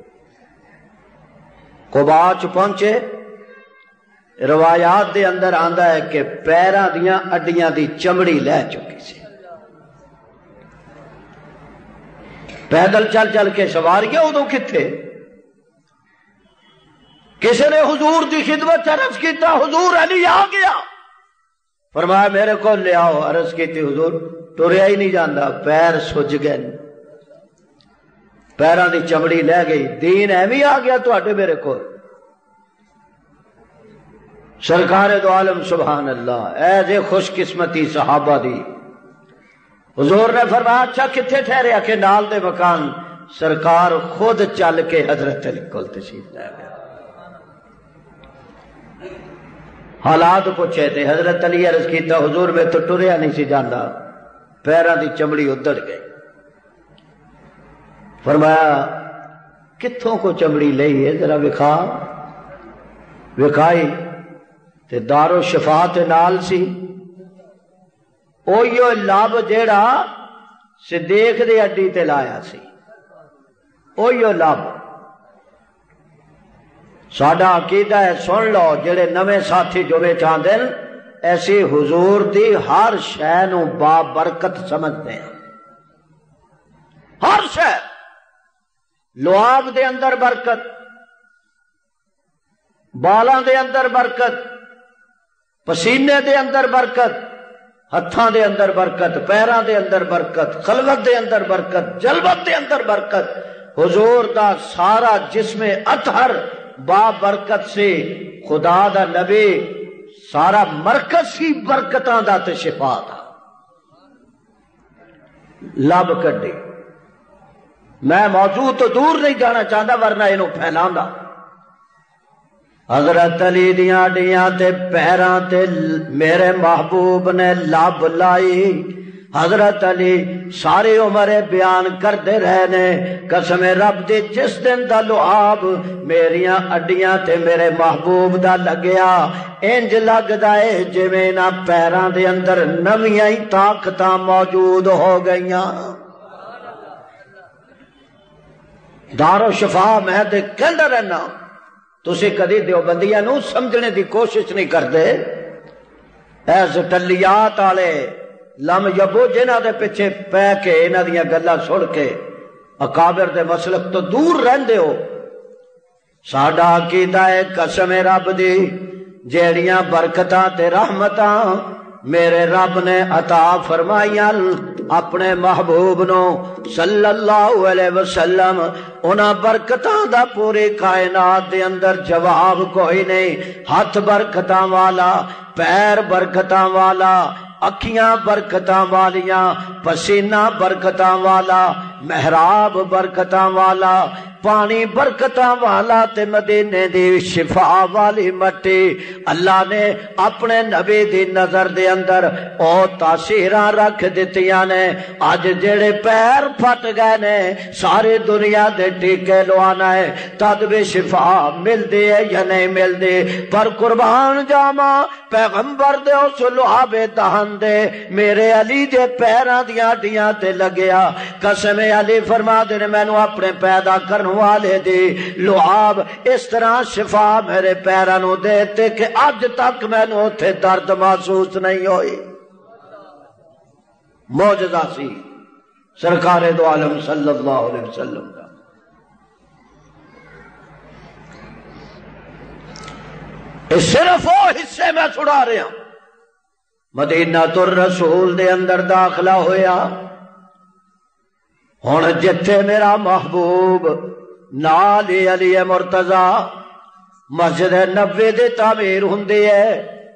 [SPEAKER 1] قباء چ پہنچے۔ روایات دے اندر آندا ہے کہ پیراں دیاں اڈیاں دی چمڑی لے چکی سی، پیدل چل چل کے سواریاں ادو کتھے؟ کسی نے حضور دی خدمت عرض کیتا، حضور علی آ گیا، فرمایا میرے کو لے آؤ۔ عرض کی تھی حضور ٹریا ہی نہیں جاندہ، پیر سج گئے، پیران دی چمڑی لے گئی، دین ایویں آ گیا تو اٹھے میرے کو۔ سرکار دو عالم سبحان اللہ، اے جے خوش قسمتی صحابہ دی۔ حضور نے فرمایا اچھا کتھے ٹھہریا؟ کہ نال دے مکان۔ سرکار خود چل کے حضرت علی کول تشریف لے گیا۔ حالات پوچھے تھے، حضرت علی عرض کیتا حضور میں تو ٹریا نہیں سی جاندہ، پیران دی چمڑی ادڑ گئی۔ فرمایا کتھوں کو چمڑی لئی ہے ذرا وکھا، وکھائی تے دارو شفا تے نال سی، اوہیو لب جیڑا صدیق دے اڈی تے لایا سی، اوہیو لب۔ ساڈا عقیدہ ہے، سن لو جڑے نویں ساتھی جو میں چاہتے ہیں، ایسی حضور دی ہر شے نو با برکت سمجھتے ہیں، ہر شے۔ لعاب دے اندر برکت، بالاں دے اندر برکت، پسینے دے اندر برکت، ہتھاں دے اندر برکت، پیراں دے اندر برکت، خلوت دے اندر برکت، جلوت دے اندر برکت۔ حضور دا سارا جسم اطہر با برکت سے، خدا دا نبی سارا مرکز سی برکتاں دا تے شفا دا۔ لب کڈی، میں موضوع تو دور نہیں جانا چاہتا ورنہ انہوں پھیلانا۔ حضرت علی دیاں ڈیاں تے پیراں تے میرے محبوب نے لب لائی، حضرت علی ساری عمر بیان کرتے رہے نے قسم رب دی جس دن دا لعاب میریاں اڈیاں تے میرے محبوب دا لگیا انج لگدا ہے جویں نہ پیراں دے اندر نویاں ہی طاقتاں موجود ہو گئیاں۔ دارو شفا میں تے کہندا رہنا تسی کدی دیوبندیاں نو سمجھنے دی کوشش نہیں کردے، اے زٹلیات والے لم یبو جنہاں دے پیچھے پہ کے انہاں دیاں گلاں سن کے اکابر دے مسلک تو دور رہندے ہو۔ ساڈا عقیدہ ہے قسم رب دی جیڑیاں برکتاں تے رحمتاں میرے رب نے عطا فرمائیاں اپنے محبوب نو صلی اللہ علیہ وسلم، انہاں برکتاں دا پوری کائنات دے اندر جواب کوئی نہیں۔ ہاتھ برکتاں والا، پیر برکتاں والا، اکھیاں برکتاں والیاں، پسینہ برکتاں والا، محراب برکتاں والا، پانی برکتاں والا تے مدینے دی شفا والی مٹی اللہ نے اپنے نبی دی نظر دے اندر او تاثیراں رکھ دتیاں نے۔ اج جڑے پیر پھٹ گئے نے ساری دنیا دے ٹیکے لوانا ہے تد بھی شفا ملدی ہے یا نہیں ملدی، پر قربان جاواں پیغمبر دے اس لعاب دہن دے میرے علی دے پیراں دیاں ہڈیاں تے لگیا۔ قسم علی فرما دے نے مینوں اپنے پیدا کرن والے دی لعاب اس طرح شفا میرے پیراں نو دیتے کہ اج تک مینوں اوتھے درد محسوس نہیں ہوئی۔ معجزہ سی سرکار دو عالم صلی اللہ علیہ وسلم کا۔ اس صرف وہ حصے میں چھڑا رہے ہیں۔ مدینہ الرسول دے اندر داخلہ ہویا، ہن جتھے میرا محبوب نال علی مرتضی مسجد نبوی دی تعمیر ہوندی ہے،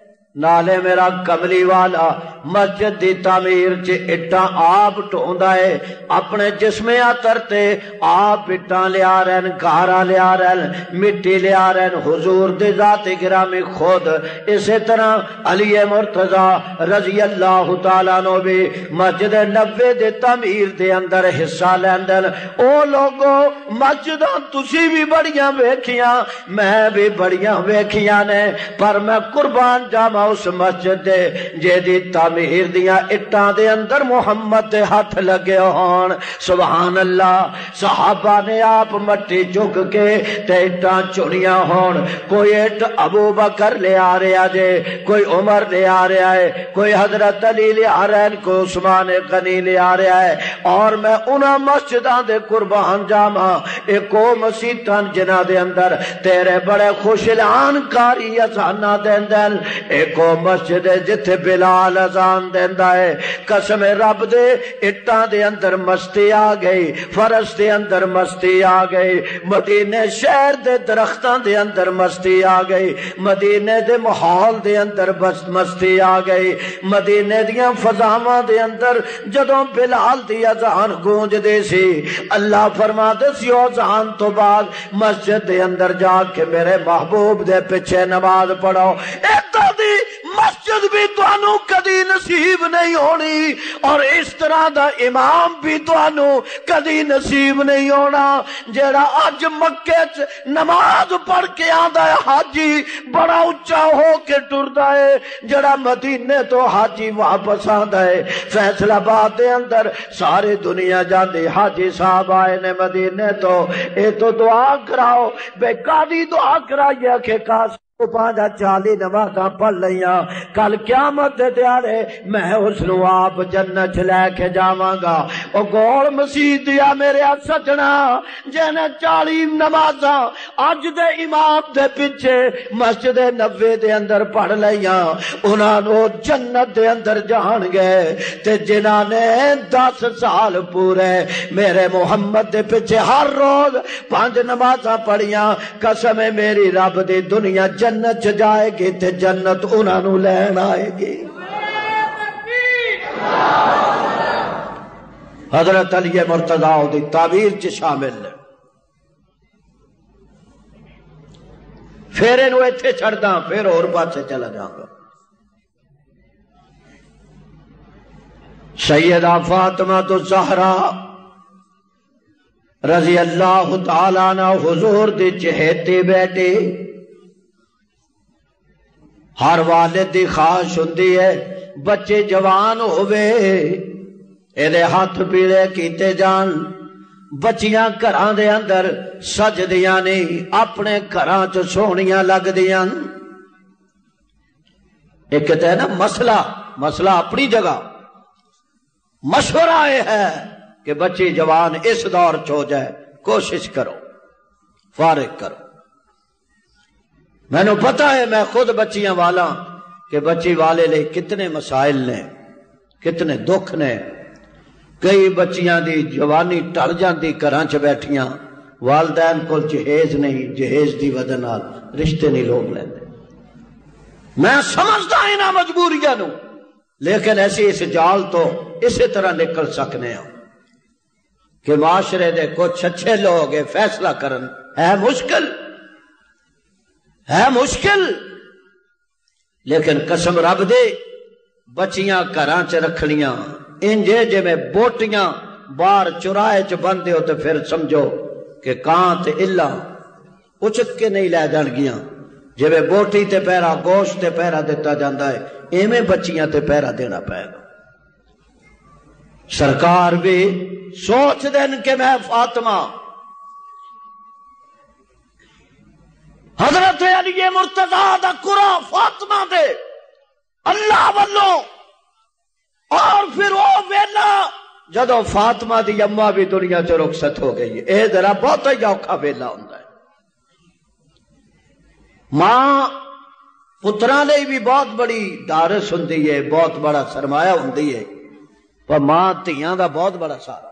[SPEAKER 1] نالے میرا کملی والا مسجد دی تعمیر چ اٹاں آپ ٹوندا ہے، اپنے جسم اتر تے آپ اٹاں لیا رہن، گارا لیا رہن، مٹی لیا رہن، حضور دی ذات گرامی خود اسی طرح علی مرتضی رضی اللہ تعالیٰ عنہ بھی مسجد نبوی دی تعمیر دے اندر حصہ لیندن۔ او لوگو مسجداں تسی بھی بڑیاں ویکھیاں میں بھی بڑیاں ویکھیاں نے، پر میں قربان جاواں اس مسجد دے جے دی تعمیر دیاں اٹاں دے اندر محمد دے ہاتھ لگے ہون۔ سبحان اللہ، صحابہ نے آپ مٹی چک کے تے اٹاں چنیاں ہون، کوئی اٹ ابو بکر لے آ رہا جے، کوئی عمر لے آ رہا ہے، کوئی حضرت علی لے آ رہا ہے، کوئی عثمان غنی لے آ رہا ہے، اور میں انہاں مسجداں دے قربان جاواں ایک او مسیتاں جنہاں دے اندر تیرے بڑے خوش اعلان کاری اذاناں دیندن، ایک کو مسجد جتھے بلال اذان دیندا ہے۔ قسم رب دے اٹاں دے اندر مستی آ گئی، فرش دے اندر مستی آ گئی، مدینے شہر دے درختاں دے اندر مستی آ گئی، مدینے دے ماحول دے اندر بس مستی آ گئی، مدینے دیاں فضاواں دے اندر جدوں بلال دی اذان گونج دے سی اللہ فرماتے سی او اذان تو بعد مسجد دے اندر جا کے میرے محبوب دے پیچھے نماز پڑھو۔ ایتھے دی مسجد بھی توانوں کدی نصیب نہیں ہونی، اور اس طرح دا امام بھی توانوں کدی نصیب نہیں ہونا جیڑا اج مکے چ نماز پڑھ کے آندا ہے حاجی بڑا اچا ہو کے ٹردا ہے، جیڑا مدینے تو حاجی واپس آندا ہے۔ فیصل آباد دے اندر ساری دنیا جاندی حاجی صاحب آئے نے مدینے تو، اے تو دعا کراؤ، بے قاضی دعا کرائیے کہ کاش پانچا چالی نمازاں پڑھ لیاں، کل قیامت دے دیارے میں اس نو آپ جنت لے کے جاواں گا۔ او گول مسیح دیا میرے سجنا جنہیں چالی نمازاں اج دے امام دے پیچھے مسجد نبوی دے اندر پڑھ لیاں، انہاں نو جنت دے اندر جان گئے، تے جنہاں نے دس سال پورے میرے محمد دے پیچھے ہر روز پانچ نمازاں پڑھیاں، قسم میری رب دی دنیا جنت جنت جائے گی تے جنت انہاں نو لین آئے گی۔ حضرت علی مرتضی دی تعبیر چ شامل ہے۔ پھر انو ایتھے چھڑدا پھر اور پاسے چلا جاؤں گا۔ سیدہ فاطمہ الزہرا رضی اللہ تعالیٰ عنہ حضور دی چہیتی بیٹی، ہر والد دی خواہش ہوندی ہے بچے جوان ہوئے، ایدے ہاتھ پیڑے کیتے جان، بچیاں گھراں دے اندر سجدیاں نہیں، اپنے گھراں چ سونیاں لگ دیاں۔ ایک کہتے ہیں نا مسئلہ مسئلہ اپنی جگہ، مشورہ یہ ہے کہ بچی جوان اس دور چ ہو جائے، کوشش کرو، فارغ کرو۔ میں نے پتا ہے، میں خود بچیاں والا کہ بچی والے لے کتنے مسائل نے، کتنے دکھ نے۔ کئی بچیاں دی جوانی ٹل جاندی گھراں چ بیٹھیاں، والدین کو جہیز نہیں، جہیز دی وجہ نال رشتے نہیں لوگ لیندے۔ میں سمجھدا انہاں مجبوریاں نو، لیکن ایسی اس جال تو اسی طرح نکل سکنے ہوں کہ معاشرے دے کچھ اچھے لوگ فیصلہ کرن، ہے مشکل ہے مشکل، لیکن قسم رب دے بچیاں گھراں چ رکھنیاں انجے جے میں بوٹیاں باہر چرائے چ بندے ہو تو پھر سمجھو کہ کان تے الا اچک کے نہیں لے جان گیاں۔ جے میں بوٹی تے پیرا گوشت تے پیرا دیتا جاندہ ہے، ایمیں بچیاں تے پیرا دینا پائے گا۔ سرکار بھی سوچ دین کہ میں فاطمہ حضرت علی مرتضیٰ دا قرآن فاطمہ دے اللہ والوں، اور پھر وہ ویلا جدو فاطمہ دی اماں بھی دنیا سے رخصت ہو گئی ہے، اے ذرا بہت ہی اوکھا ویلا ہوندا ہے۔ ماں پتراں لئی بھی بہت بڑی ڈارس ہوندی ہے، بہت بڑا سرمایہ ہوندی ہے، پر ماں دھیاں دا بہت بڑا سہارا۔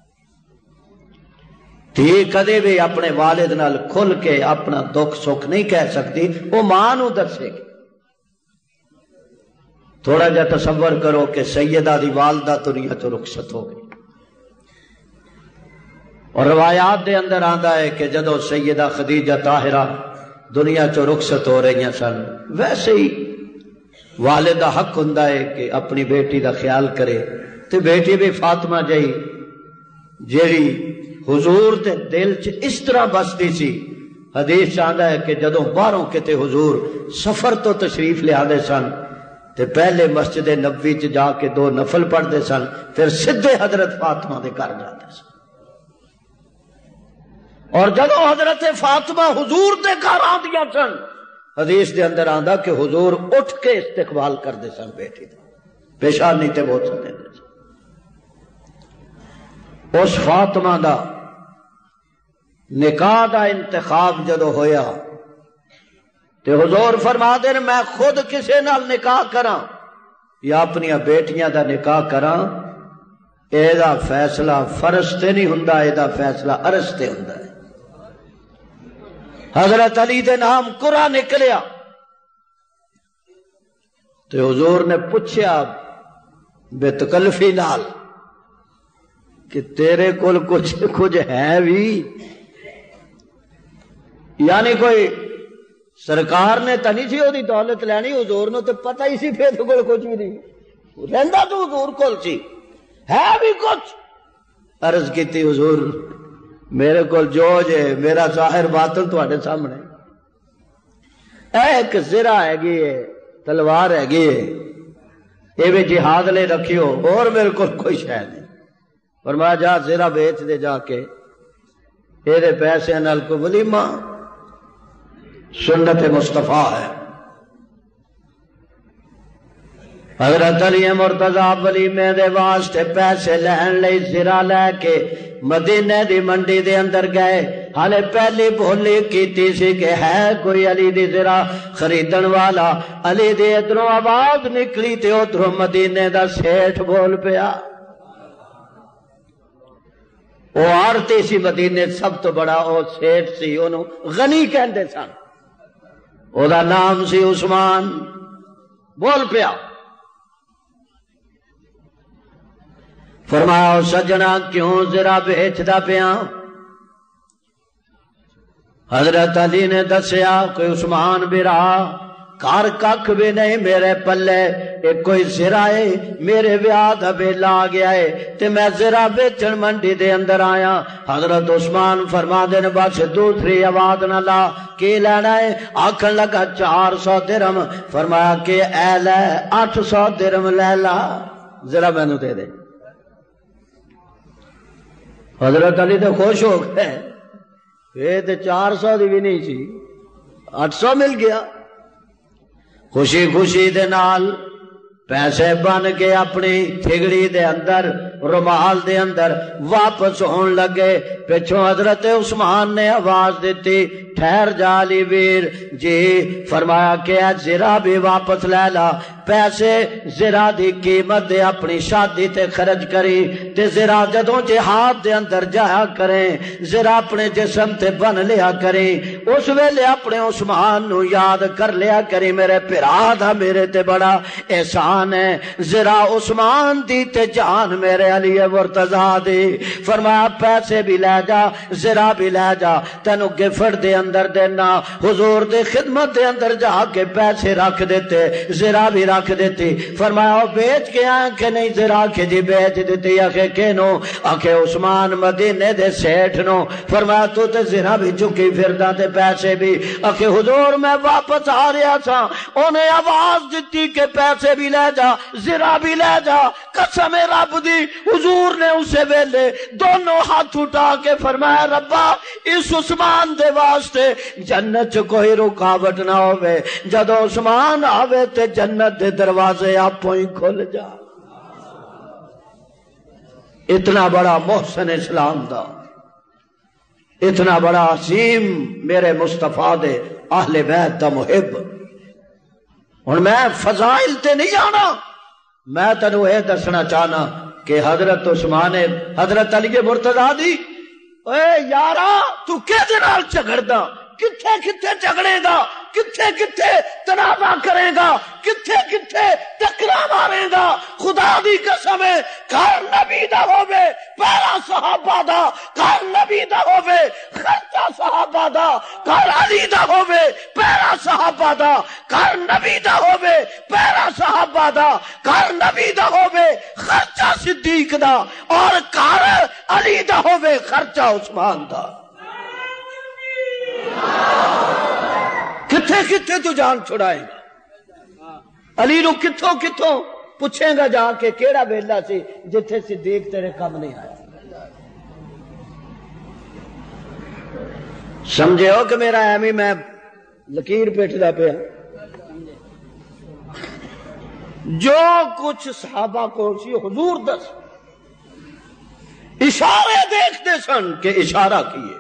[SPEAKER 1] دھی کدے بھی اپنے والد نال کھل کے اپنا دکھ سکھ نہیں کہہ سکتی، وہ ماں نو دسے گی۔ تھوڑا جا تصور کرو کہ سیدہ دی والدہ دنیا تو رخصت ہو گئی، اور روایات دے اندر آندا ہے کہ جدو سیدہ خدیجہ طاہرہ دنیا چو رخصت ہو رہی ہیں سن، ویسے ہی والدہ حق ہوندا ہے کہ اپنی بیٹی دا خیال کرے، تو بیٹی بھی فاطمہ جئی جیڑی حضور دے دل چ اس طرح بستی سی۔ حدیث آندا ہے کہ جدو باہروں کتے حضور سفر تو تشریف لے آدے سن تے پہلے مسجد نبوی چ جا کے دو نفل پڑھتے سن، پھر سدھے حضرت فاطمہ دے گھر جاتے سن۔ اور جدو حضرت فاطمہ حضور دے گھر آندیاں سن، حدیث دے اندر آندا کہ حضور اٹھ کے استقبال کرتے سن بیٹی دا، پیشانی تے بہت سن۔ اس فاطمہ دا نکاح دا انتخاب جدو ہویا تے حضور فرما دے میں خود کسے نال نکاح کراں یا اپنی بیٹیاں دا نکاح کراں، اے دا فیصلہ فرض تے نہیں ہوندا، اے دا فیصلہ عرض تے ہوندا ہے۔ حضرت علی دے نام قرآ نکلیا تے حضور نے پوچھیا بے تکلفی نال کہ تیرے کول کچھ کچھ ہے بھی، یعنی کوئی سرکار نے تا نہیں سی وہ دی دولت لینی، حضور نے تو پتہ ہی سی پھر کول کچھ بھی نہیں رہندا، تو حضور کول سی ہے بھی کچھ۔ عرض کیتی حضور میرے کول جو جے میرا ظاہر باطن تواڈے سامنے، ایک زرہ ہے گی تلوار ہے گی، اے بھی جہاد لے رکھیو، اور میرے کول کوئی شے نہیں۔ فرمایا جا زرہ بیچ دے جا کے، اے دے پیسے نال کو ولیمہ، سنت مصطفیٰ ہے۔ حضرت علی مرتضیٰ ولیمے دے واسطے پیسے لین لئی زرہ لے کے مدینے دی منڈی دے اندر گئے، حالے پہلی بولی کیتی سی کہ ہے کوئی علی دی زرہ خریدن والا۔ علی دی ادھروں آواز نکلی تے ادھروں مدینے دا سیٹھ بول پیا، وہ آرتی سی مدینے سب تو بڑا، وہ سیٹھ سی، انہوں غنی کہندے سن، او دا نام سی عثمان، بول پیا۔ فرمایا سجنا کیوں زرہ بیچدا پیا؟ حضرت علی نے دسیا کوئی عثمان بھی رہا، کار ککھ بھی نہیں میرے پلے، ایک کوئی زرا ہے میرے ویاہ دا ویلا آ گیا ہے تے میں زرا بیچن منڈی دے اندر آیا۔ حضرت عثمان فرما دے نے بس دوسری آواز نہ لا، کی لینا ہے؟ آکھن لگا چار سو درہم۔ فرمایا کہ اے لے آٹھ سو درہم لے لا، ذرا مینوں دے دے۔ حضرت علی تو خوش ہو گئے، یہ تو چار سو دی بھی نہیں سی، آٹھ سو مل گیا۔ خوشی خوشی دے نال پیسے بن کے اپنی تھگڑی دے اندر رومال دے اندر واپس ہون لگے۔ پچھوں حضرت عثمان نے آواز دیتی ٹھہر جا علی ویر جی، فرمایا کہ اے زرا بھی واپس لے لا، پیسے زرا دی قیمت دے اپنی شادی تے خرچ کری، تے زرا جدوں جہاد دے اندر جایا کریں، زرا اپنے جسم تے بن لیا کریں، اس ویلے اپنے عثمان نو یاد کر لیا کریں، میرے پھرا دا میرے تے بڑا احسان ہے، زرا عثمان دی تے جان میرے علی مرتضیٰ دی۔ فرمایا پیسے بھی لے جا، زرا بھی لے جا، تینو گفٹ دے اندر دینا۔ حضور دے خدمت دے اندر جا کے پیسے رکھ دیتے، زرا بھی رکھ دیتی۔ فرمایا وہ بیچ کے آئیں کہ نہیں؟ زرا کے جی بیچ دیتی۔ آخے کہ نو؟ آخے عثمان مدینے دے سیٹھ نو۔ فرمایا تو تے زرا بھی چکی پھردا تے پیسے بھی؟ آخے حضور میں واپس آ رہا تھا، انہیں آواز دیتی کہ پیسے بھی لے جا، زرا بھی لے جا۔ قسم رب دی حضور نے اسے ویلے دونوں ہاتھ اٹھا کے فرمایا ربا اس عثمان دے واسطے جنت کوئی رکاوٹ نہ ہوئے، جدو عثمان آوے تے جنت دے دروازے آپ ہی کھل جا۔ اتنا بڑا محسن اسلام دا، اتنا بڑا عظیم میرے مصطفیٰ دے اہل بیت دا محب۔ اور میں فضائل تے نہیں جانا، میں تنو یہ دسنا چاہنا کہ حضرت عثمان حضرت علی مرتضیٰ دی اے یارا تو کہدے نال جھگڑدا، کتھے کتھے جھگڑے گا، کتھے کتھے تنازع کرے گا، کتھے کتھے ٹکرا مارے گا؟ خدا دی قسم ہے گھر نبی دا ہووے پہلا صحابہ دا، گھر نبی دا ہووے خرچہ صحابہ دا، گھر علی دا ہووے پہلا صحابہ دا، گھر نبی دا ہووے پہلا صحابہ دا، گھر نبی دا ہووے خرچہ صدیق دا، اور گھر علی دا ہووے خرچہ عثمان دا۔ کتھے کتھے تو جان چھڑائے گا؟ علی نو کتھوں کتھوں پوچھیں گا جا کے کیڑا ویلا سی جتھے صدیق تیرے کم نہیں آیا؟ سمجھے ہو کہ میرا ایمی میں لکیر پیٹدا پیا؟ جو کچھ صحابہ کو سی حضور دس اشارے دیکھتے سن کہ اشارہ کیے۔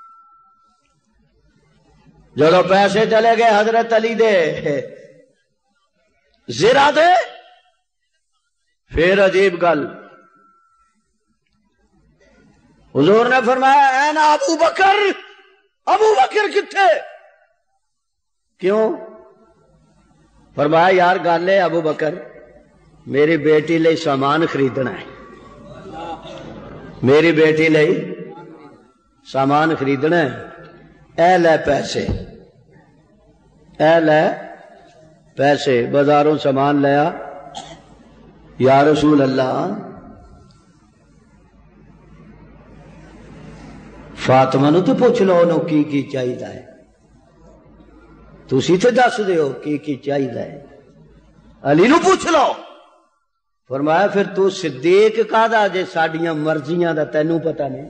[SPEAKER 1] جدو پیسے چلے گئے حضرت علی دے زرا دے، پھر عجیب گل حضور نے فرمایا اے نا ابو بکر، ابو بکر کتھے؟ کیوں؟ فرمایا یار گل ہے ابو بکر میری بیٹی لئی سامان خریدنا ہے، میری بیٹی لئی سامان خریدنا ہے، اے لے پیسے، اے لے پیسے، بازاروں سامان لیا۔ یا رسول اللہ فاطمہ نو تو پوچھ لو انہوں کی کی چاہیے ہے، تسی تے دس دیو کی کی چاہیے ہے، علی نو پوچھ لو۔ فرمایا پھر تو صدیق کا دا جے ساڑیاں مرضیاں دا تینوں پتہ نہیں،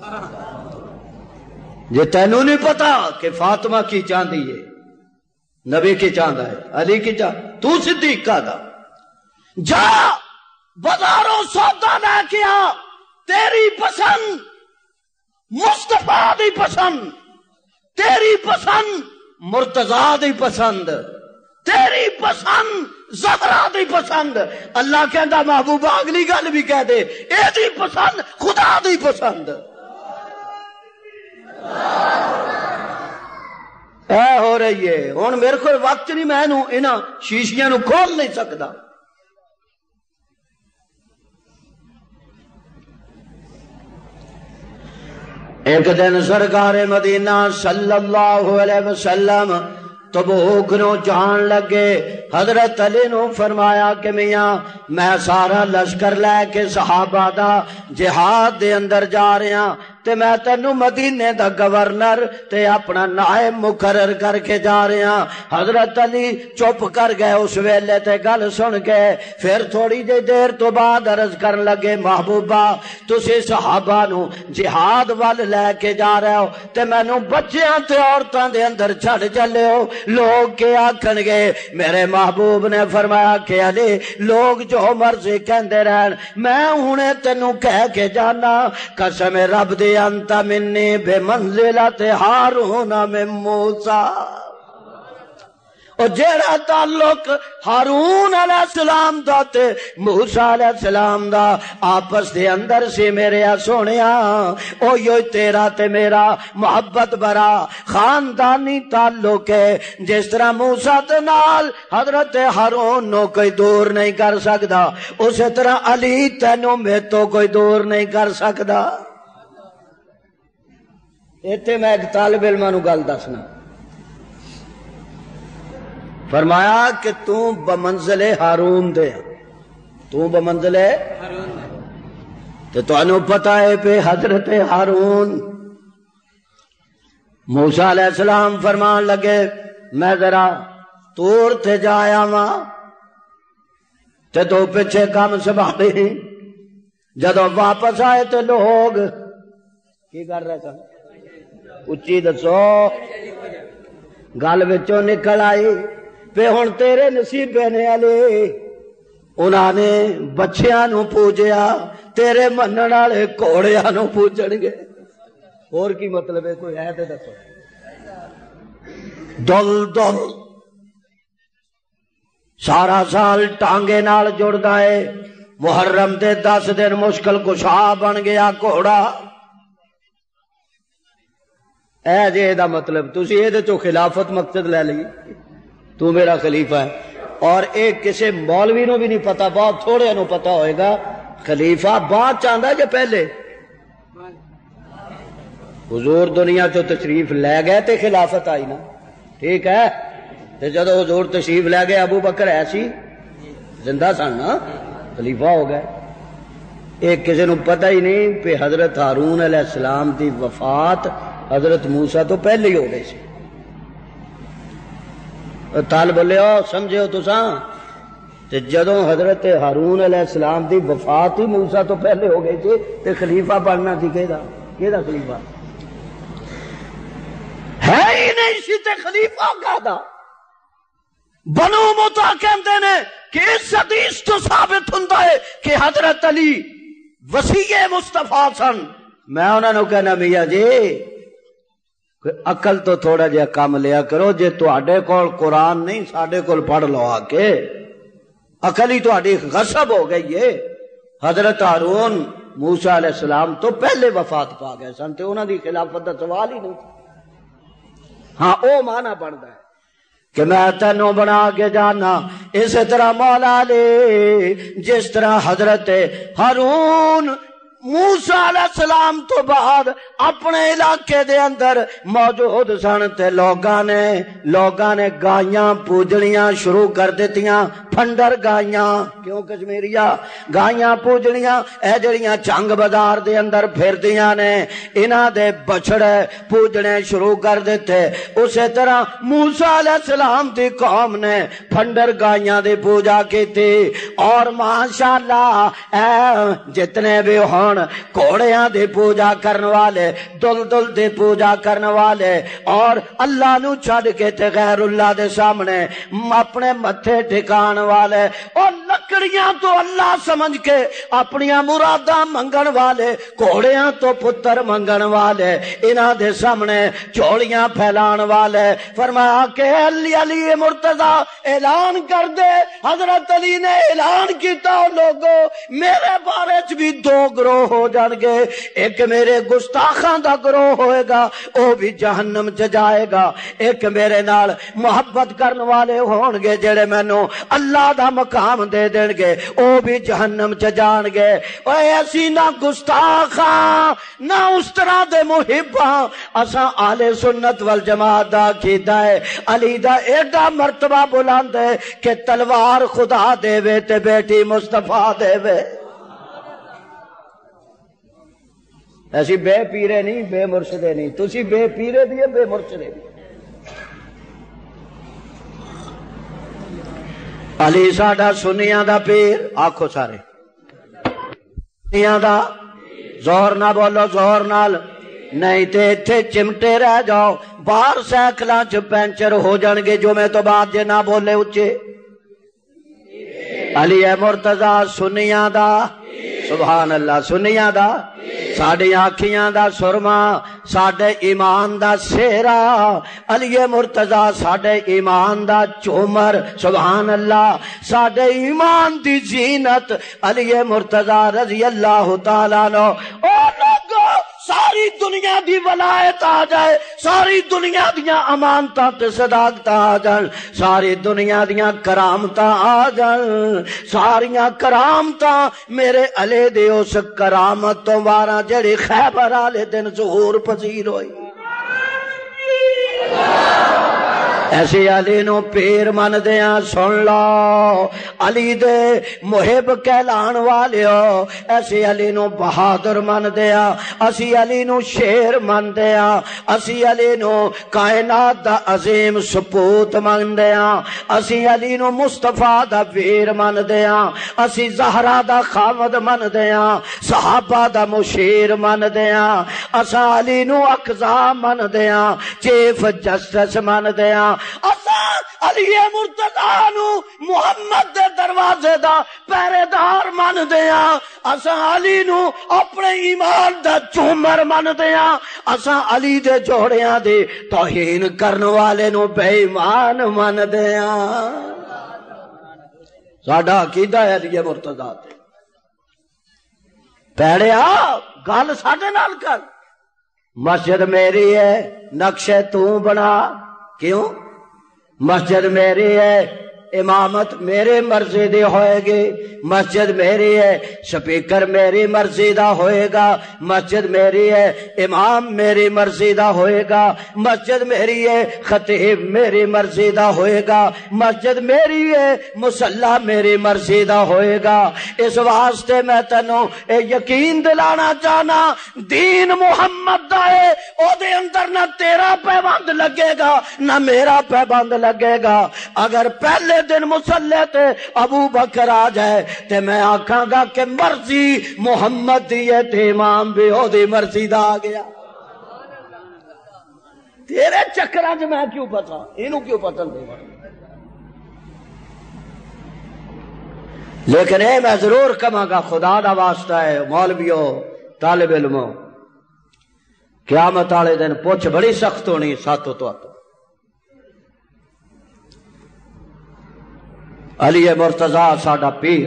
[SPEAKER 1] جے تینوں نہیں پتا کہ فاطمہ کی چاندی ہے، نبی کی چاندہ ہے، علی کی چاند، تو صدیق کا دا جا بازاروں سودا لے کیا، تیری پسند مصطفیٰ دی پسند، تیری پسند مرتضیٰ دی پسند، تیری پسند زہرا دی پسند۔ اللہ کہندا محبوبہ اگلی گل بھی کہہ دے اے دی پسند خدا دی پسند۔ اے ہو رہی ہے ہن میرے کو وقت نہیں، میں نو انہاں شیشیاں نو کھول نہیں سکدا۔ ایک دن سرکار مدینہ صلی اللہ علیہ وسلم تبوک نو جان لگے حضرت علی نو فرمایا کہ میاں میں سارا لشکر لے کے صحابہ دا جہاد دے اندر جا رہا ہاں تے میں تینو مدینے دا گورنر تے اپنا نائب مقرر کر کے جا رہا ہاں۔ حضرت علی چپ کر گئے اس ویلے تے گل سن کے پھر تھوڑی جی دیر تو بعد عرض کرن لگے محبوبہ تسی صحابہ نو جہاد وال لے کے جا رہے ہو تے مینوں بچیاں تے عورتاں دے اندر چھڑ چلے ہو، لوگ کیا آکھن گے؟ میرے محبوب نے فرمایا کہ علی لوگ جو مرضی کہندے رہن میں ہنے تینوں کہہ کے جانا قسم رب دی انت منی بے منزلت ہارون من موسیٰ، اور جیڑا تعلق ہارون علیہ السلام دا تے موسیٰ علیہ السلام دا آپس دے اندر سے میرے سونیا او یو تیرا تے میرا محبت برا خاندانی تعلق ہے۔ جس طرح موسیٰ تے نال حضرت ہارون نو کوئی دور نہیں کر سکدا اسی طرح علی تینوں میں تو کوئی دور نہیں کر سکدا۔ ایتھے میں ایک طالب علماں نو گل دسنا، فرمایا کہ تو بمنزل ہارون دے تو بمنزل ہارون تے تانوں پتہ ہے پہ حضرت ہارون موسیٰ علیہ السلام فرمان لگے میں ذرا تور تے جایا ماں تے تو پیچھے کام سنبھالی، جدو واپس آئے تے لوگ کی کر رہے سن؟ اچھی دسو گل وچوں نکل آئی پہ ہن تیرے نصیبے نے علی انہاں نے بچیاں نو پوجیا تیرے منن والے گھوڑیاں نو پوجن گے۔ اور کی مطلب ہے کوئی ہے تے دسو؟ دل دل سارا سال ٹانگے نال جڑدا ہے، محرم دے دس دن مشکل کشا بن گیا گھوڑا۔ اے جے دا مطلب تسی اے دے چو خلافت مقصد لے لی تو میرا خلیفہ ہے، اور ایک کسی مولوی نو بھی نہیں پتا، بہت تھوڑے نو پتا ہوئے گا خلیفہ بعد چاہتا ہے جو پہلے حضور دنیا چو تشریف لے گئے تے خلافت آئی نا، ٹھیک ہے؟ تے جدو حضور تشریف لے گئے ابو بکر ایسی زندہ سن نا، خلیفہ ہو گئے۔ ایک کسی نو پتہ ہی نہیں پہ حضرت ہارون علیہ السلام دی وفات حضرت موسیٰ تو پہلے ہی ہو گئی سی۔ تال بولے ہو سمجھے ہو تساں تے جدوں حضرت ہارون علیہ السلام دی وفات ہی موسیٰ تو پہلے ہو گئی تھی تے خلیفہ بننا تھی کہدا کہدا خلیفہ ہے ہی نہیں سی تے خلیفہ کہدا۔ بنو مطاع کہندے نے کہ اس حدیث تو ثابت ہوندا ہے کہ حضرت علی وصی مصطفیٰ سن۔ میں انہاں نو کہنا میاں جی عقل تو تھوڑا جہا کم لیا کرو، جے تواڈے کول قرآن نہیں ساڈے کول پڑھ لو آ کے، عقل ہی تواڈی غصب ہو گئی ہے۔ حضرت ہارون موسیٰ علیہ السلام تو پہلے وفات پا گئے سن تے انہاں دی خلافت دا سوال ہی نہیں تھا۔ ہاں او معنی بندا ہے کہ میں تینوں بنا کے جانا، اسی طرح مولا علی جس طرح حضرت ہارون موسیٰ علیہ السلام تو بعد اپنے علاقے دے اندر موجود سن تے لوگاں نے لوگاں نے گائیاں پوجنیاں شروع کر دیتیاں، پھنڈر گائیاں، کیوں کشمیریہ گائیاں پوجنیاں اے جڑیاں چنگ بازار دے اندر پھردیاں نے انہاں دے بچڑے پوجنے شروع کر دیتے۔ اسی طرح موسیٰ علیہ السلام دی قوم نے پھنڈر گائیاں دی پوجا کی تھی، اور ماشاءاللہ اے جتنے بھی ہوں گھوڑیاں دی پوجا کرنے والے، دل دل دی پوجا کرنے والے، اور اللہ نو چھڑ کے تے غیر اللہ دے سامنے اپنے متھے ٹھکان والے، اور لکڑیاں تو اللہ سمجھ کے اپنیاں مراداں منگن والے، گھوڑیاں تو پتر منگن والے، انہاں دے سامنے چوڑیاں پھیلان والے۔ فرمایا کہ علی علی مرتضی اعلان کر دے، حضرت علی نے اعلان کیتا لوگوں میرے بارے چ بھی دو گروہ ہو جان گے، ایک میرے گستاخاں دا گروہ ہوئے گا او بھی جہنم چ جائے گا، ایک میرے نال محبت کرن والے ہون گے جڑے مینوں اللہ دا مقام دے دیں گے او بھی جہنم چ جان گے۔ اے اسی نہ گستاخاں نہ اس طرح دے محباں، اساں اہل سنت والجماعت دا کیتا ہے علی دا ایڈا مرتبہ بلند ہے کہ تلوار خدا دے وے تے بیٹی مصطفیٰ دے وے۔ ایسی بے پیرے نہیں، بے مرشدے نہیں، تسی بے پیرے بھی ہے، بے مرشدے بھی۔ علی ساڈا سنیاں دا پیر، آکھو سارے سنیاں دا، زور نہ بولو، زور نال نہیں تے اتھے چمٹے رہ جاؤ، باہر سائیکلاں چ پینچر ہو جان گے جمعے تو بعد جے نہ بولے اچھے۔ علی ہے مرتضیٰ سنیاں دا، سبحان اللہ، سنیاں دا ساڑی آنکھیاں دا سرما، ساڑے ایمان دا سیرا، علی مرتضیٰ ساڑے ایمان دا چومر، سبحان اللہ، ساڑے ایمان دی زینت، علی مرتضیٰ رضی اللہ تعالیٰ عنہ۔ او لوگو ساری دنیا دی ولایت آ جائے، ساری دنیا دیاں امانتاں تے صداقتاں آ جان، ساری دنیا دیاں کرامتاں آ جان، ساریاں کرامتاں میرے علی دے اس کرامت تو وارا جڑی خیبر والے دن ظہور پذیر ہوئی۔ ایسی علی نو پیر من دیاں سن لو، علی دے محب کہلان والے ہو، ایسی علی نو بہادر من دیاں، اسی علی نو شیر من دیاں، اسی علی نو کائنات دا عظیم سپوت من دیاں، اسی علی نو مصطفیٰ دا ویر من دیاں، اسی زہرا دا خامد من دیاں، صحابہ دا مشیر من دیاں، اسا علی نو اقضا من دیاں، چیف جسٹس من دیاں، اساں علی مرتضیٰ نو محمد دے دروازے دا پہرے دار من دیاں، اساں علی نو اپنے ایمان دا چومر من دیاں، اساں علی دے جوڑیاں دے توہین کرن والے نو بے ایمان من دیاں۔ ساڈا عقیدہ ہے علی مرتضیٰ تے۔ پیڑیا گل ساڈے نال کر، مسجد میری ہے، نقشے تو بنا، کیوں؟ مسجد میری ہے، امامت میرے مرضی دی ہوئے گی، مسجد میری ہے، سپیکر میری مرضی دا ہوئے گا، مسجد میری ہے، امام میری مرضی دا ہوئے گا، مسجد میری ہے، خطیب میری مرضی دا ہوئے گا، مسجد میری ہے، مصلی میری مرضی دا ہوئے گا۔ اس واسطے میں تینوں اے یقین دلانا چاہنا، دین محمد دا ہے، او دے اندر نہ تیرا پیبند لگے گا نہ میرا پیبند لگے گا۔ اگر پہلے دن مسلح تے ابو بکر آ جائے تے میں آکھاں گا کہ مرضی محمد دیئے تے امام بھی ہو دی مرضی دا آ گیا۔ تیرے چکرہ جو میں کیوں پتا، انہوں کیوں پتا دے گا؟ لیکن اے میں ضرور کہاں گا، خدا دا واسطہ ہے مولویوں طالب علموں، قیامت والے دن پوچھ بڑی سخت ہونی ساتوں تو آتو۔ علی مرتضیٰ ساڈا پیر،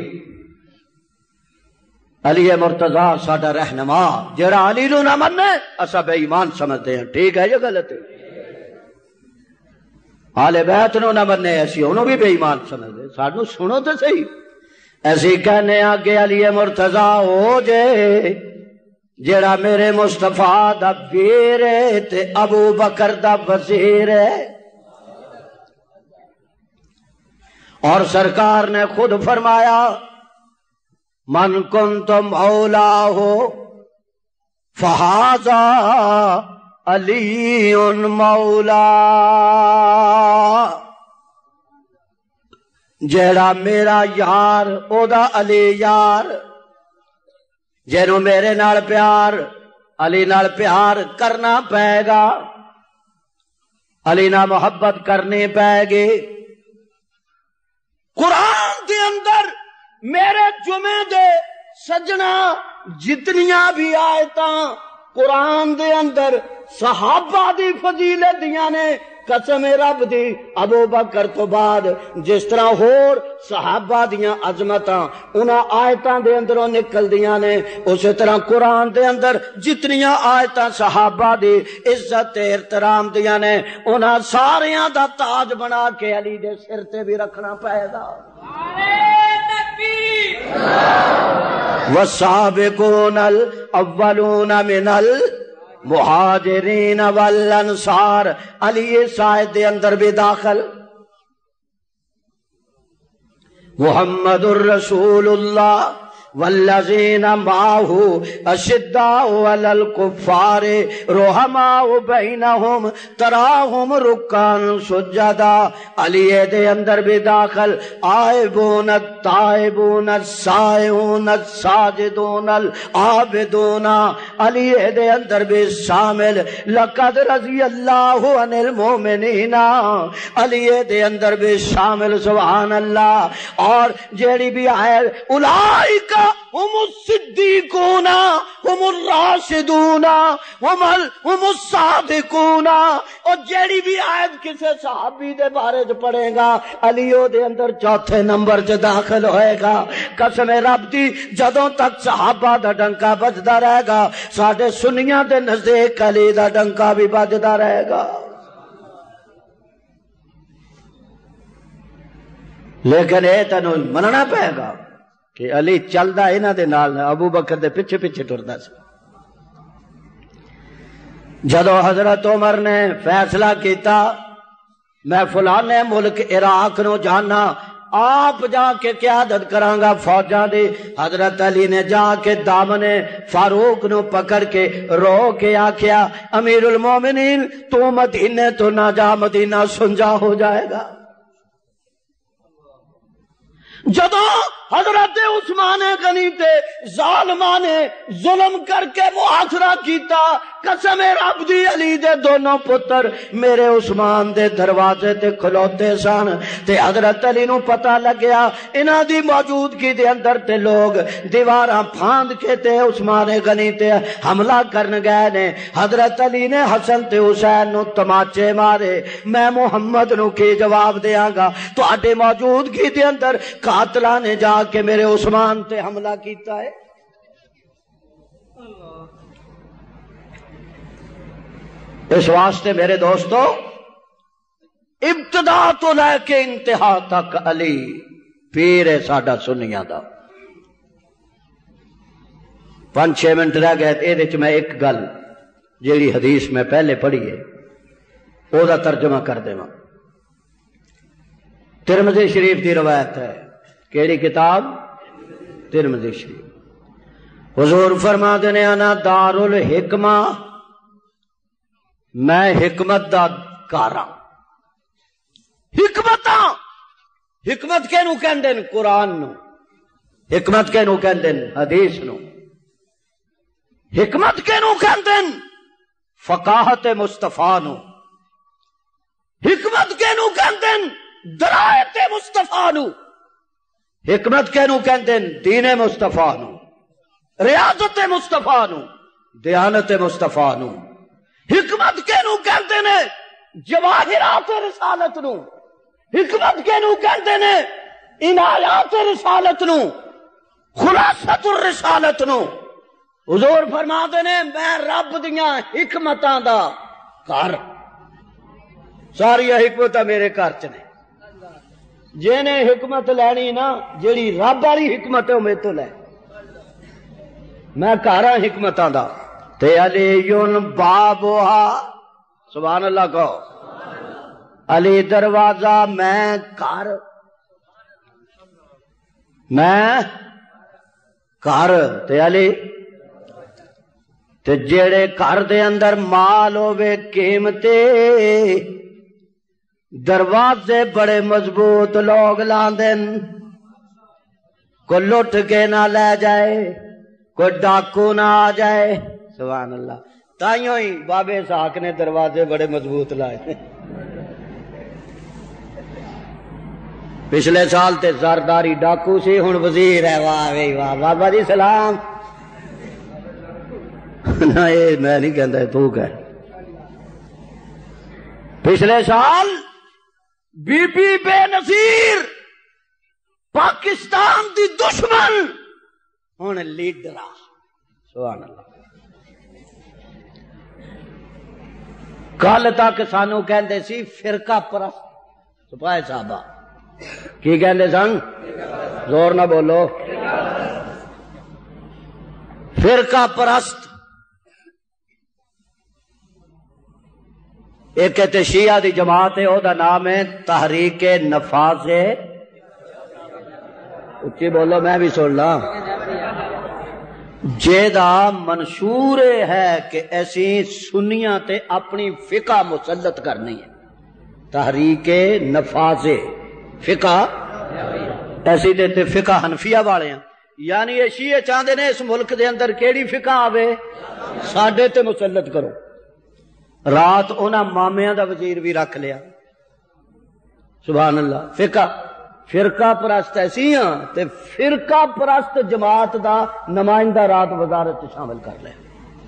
[SPEAKER 1] علی مرتضیٰ ساڈا رہنما، جڑا علی نو نہ مننے اسا بے ایمان سمجھتے ہیں، ٹھیک ہے یا غلط ہے؟ آل بیت نو نہ مننے ایسی انہوں بھی بے ایمان سمجھتے ہیں، سانو سنو تو صحیح۔ ایسی کہنے آگے علی مرتضیٰ ہو جے جڑا میرے مصطفیٰ دا ویر ہے تے ابو بکر دا وزیر ہے۔ اور سرکار نے خود فرمایا من کنت مولا ہو فہذا علی مولا، جیڑا میرا یار او دا علی یار، جنوں میرے نال پیار علی نال پیار کرنا پائے گا، علی نال محبت کرنی پائے گی۔ قرآن دے اندر میرے جمعے دے سجنا جتنیاں بھی آیتاں قرآن دے اندر صحابہ دی فضیلت دیاں نے، قسم رب دی ابو بکر تو بعد جس طرح ہور صحابہ دیاں عظمتاں انہاں آیتاں دے اندروں نکل دیاں نے، اسی طرح قرآن دے اندر جتنیاں آیتاں صحابہ دی عزت احترام دیاں نے انہاں ساریاں دا تاج بنا کے علی دے سر تے بھی رکھنا پائے گا۔ والسابقون الاولون من المہاجرین والانصار. علی اس آیت دے اندر بھی داخل محمد الرسول اللہ والذین معہ اشداء علی الکفار رحماء بینہم تراہم رکعا سجدا. علی دے اندر بھی داخل آئبون التائبون السائحون الساجدون العابدون. علی دے اندر بھی شامل لقد رضی اللہ عن المؤمنین. علی دے اندر بھی شامل سبحان اللہ. اور جیڑی بھی آئے اولئک ہم الصدیقون ہم الراشدون ہم الصادقون. اور جیڑی بھی آیت کسے صحابی دے بارے جو پڑھے گا علیو دے اندر چوتھے نمبر جو داخل ہوئے گا. قسم رب دی جدوں تک صحابہ دا ڈنکا بجدا رہے گا ساڈے سنیاں دے نزدیک علی دا ڈنکا بھی بجدا رہے گا. لیکن اے تینوں مننا پے گا کہ علی چلدا انہاں دے نال ابو بکر دے پیچھے پیچھے ٹردا سی. جدو حضرت عمر نے فیصلہ کیتا میں فلانے ملک عراق نو جانا آپ جا کے قیادت کرانگا فوجاں دی. حضرت علی نے جا کے دامن فاروق نو پکڑ کے رو کے آکھیا امیر المومنین تو مدینے تو نہ جا مدینہ سنجا ہو جائے گا. جدو حضرت عثمان غنی تے ظالمان نے ظلم کر کے محاصرہ کیتا قسم رب دی علی دے دونوں پتر میرے عثمان دے دروازے تے کھلوتے سن. تے حضرت علی نو پتہ لگیا انہاں دی موجودگی دے اندر تے لوگ دیواراں پھاند کے تے عثمان غنی تے حملہ کرن گئے نے. حضرت علی نے حسن تے حسین نو تماچے مارے. میں محمد نو کی جواب دیاں گا تہاڈے موجودگی دے اندر قاتلاں نے جا کہ میرے عثمان تے حملہ کیتا ہے. اس واسطے میرے دوستو ابتدا تو لے کے انتہا تک علی پیر ہے ساڈا سنیاں دا. پانچ چھ منٹ رہ گئے اے چ میں ایک گل جیڑی حدیث میں پہلے پڑھی ہے او دا ترجمہ کر دیواں. ترمذی شریف دی روایت ہے. کیڑی کتاب؟ ترمذی شریف. حضور فرماتے نے انا دار الحکمہ میں حکمت دا گھر ہاں. حکمت حکمت کینو کہندے نے؟ قرآن نو. حکمت کینو کہندے نے؟ حدیث نو. حکمت کینو کہندے نے؟ فقاہت مصطفیٰ نو. حکمت کینو کہندے نے؟ درایت مصطفیٰ نو. حکمت کینو کہندے نے؟ دین مصطفیٰ نو، ریاضت مصطفیٰ نو، دیانت مصطفیٰ نو. حکمت کینو کہندے نے؟ جواہرات رسالت نو. حکمت کینو کہندے نے؟ عنایات رسالت نو، خلاصت الرسالت نو. حضور فرماتے نے میں رب دیاں حکمتاں دا گھر. ساری حکمتاں میرے گھر چ نے. جینے حکمت لینی نا جیڑی رب والی حکمت ہے میرے تو لے. میں گھر ہاں حکمتاں دا. تے علی بابھا سبحان اللہ کہو. علی دروازہ میں گھر میں گھر تے علی تے جیڑے گھر دے اندر مال ہوے قیمتے دروازے بڑے مضبوط لوگ لاندن. کوئی لٹ کے نہ لے جائے، کوئی ڈاکو نہ آ جائے. سبحان اللہ. تائیوں ہی بابے اسحاق نے دروازے بڑے مضبوط لائے. پچھلے سال تے زرداری ڈاکو سی ہن وزیر ہے. واہ وی واہ بابا جی سلام. نہ یہ میں نہیں کہندا تو کہہ. پچھلے سال بی بی بے نظیر پاکستان دی دشمن ہن لیڈر. سبحان اللہ. کل تک سانو کہندے سی فرقہ پرست. سپاہی صاحبہ کی کہندے سن؟ زور نہ بولو. فرقہ پرست ایک تے شیعہ دی جماعت ہے، او دا نام ہے تحریک نفاذ، اچھی بولو میں بھی سن لا، جیدہ منشور ہے کہ ایسی سنیاں تے اپنی فقہ مسلط کرنی ہے، تحریک نفاذ فقہ ایسی دیتے فقہ حنفیہ والے ہیں، یعنی یہ شیعہ چاہتے نے اس ملک دے اندر کیڑی فقہ آوے ساڈے تے مسلط کرو۔ رات انہاں مامیاں دا وزیر بھی رکھ لیا، سبحان اللہ، فقہ فرقہ پرست ایسی ہاں تے فرقہ پرست جماعت دا نمائندہ رات وزارت شامل کر لیا۔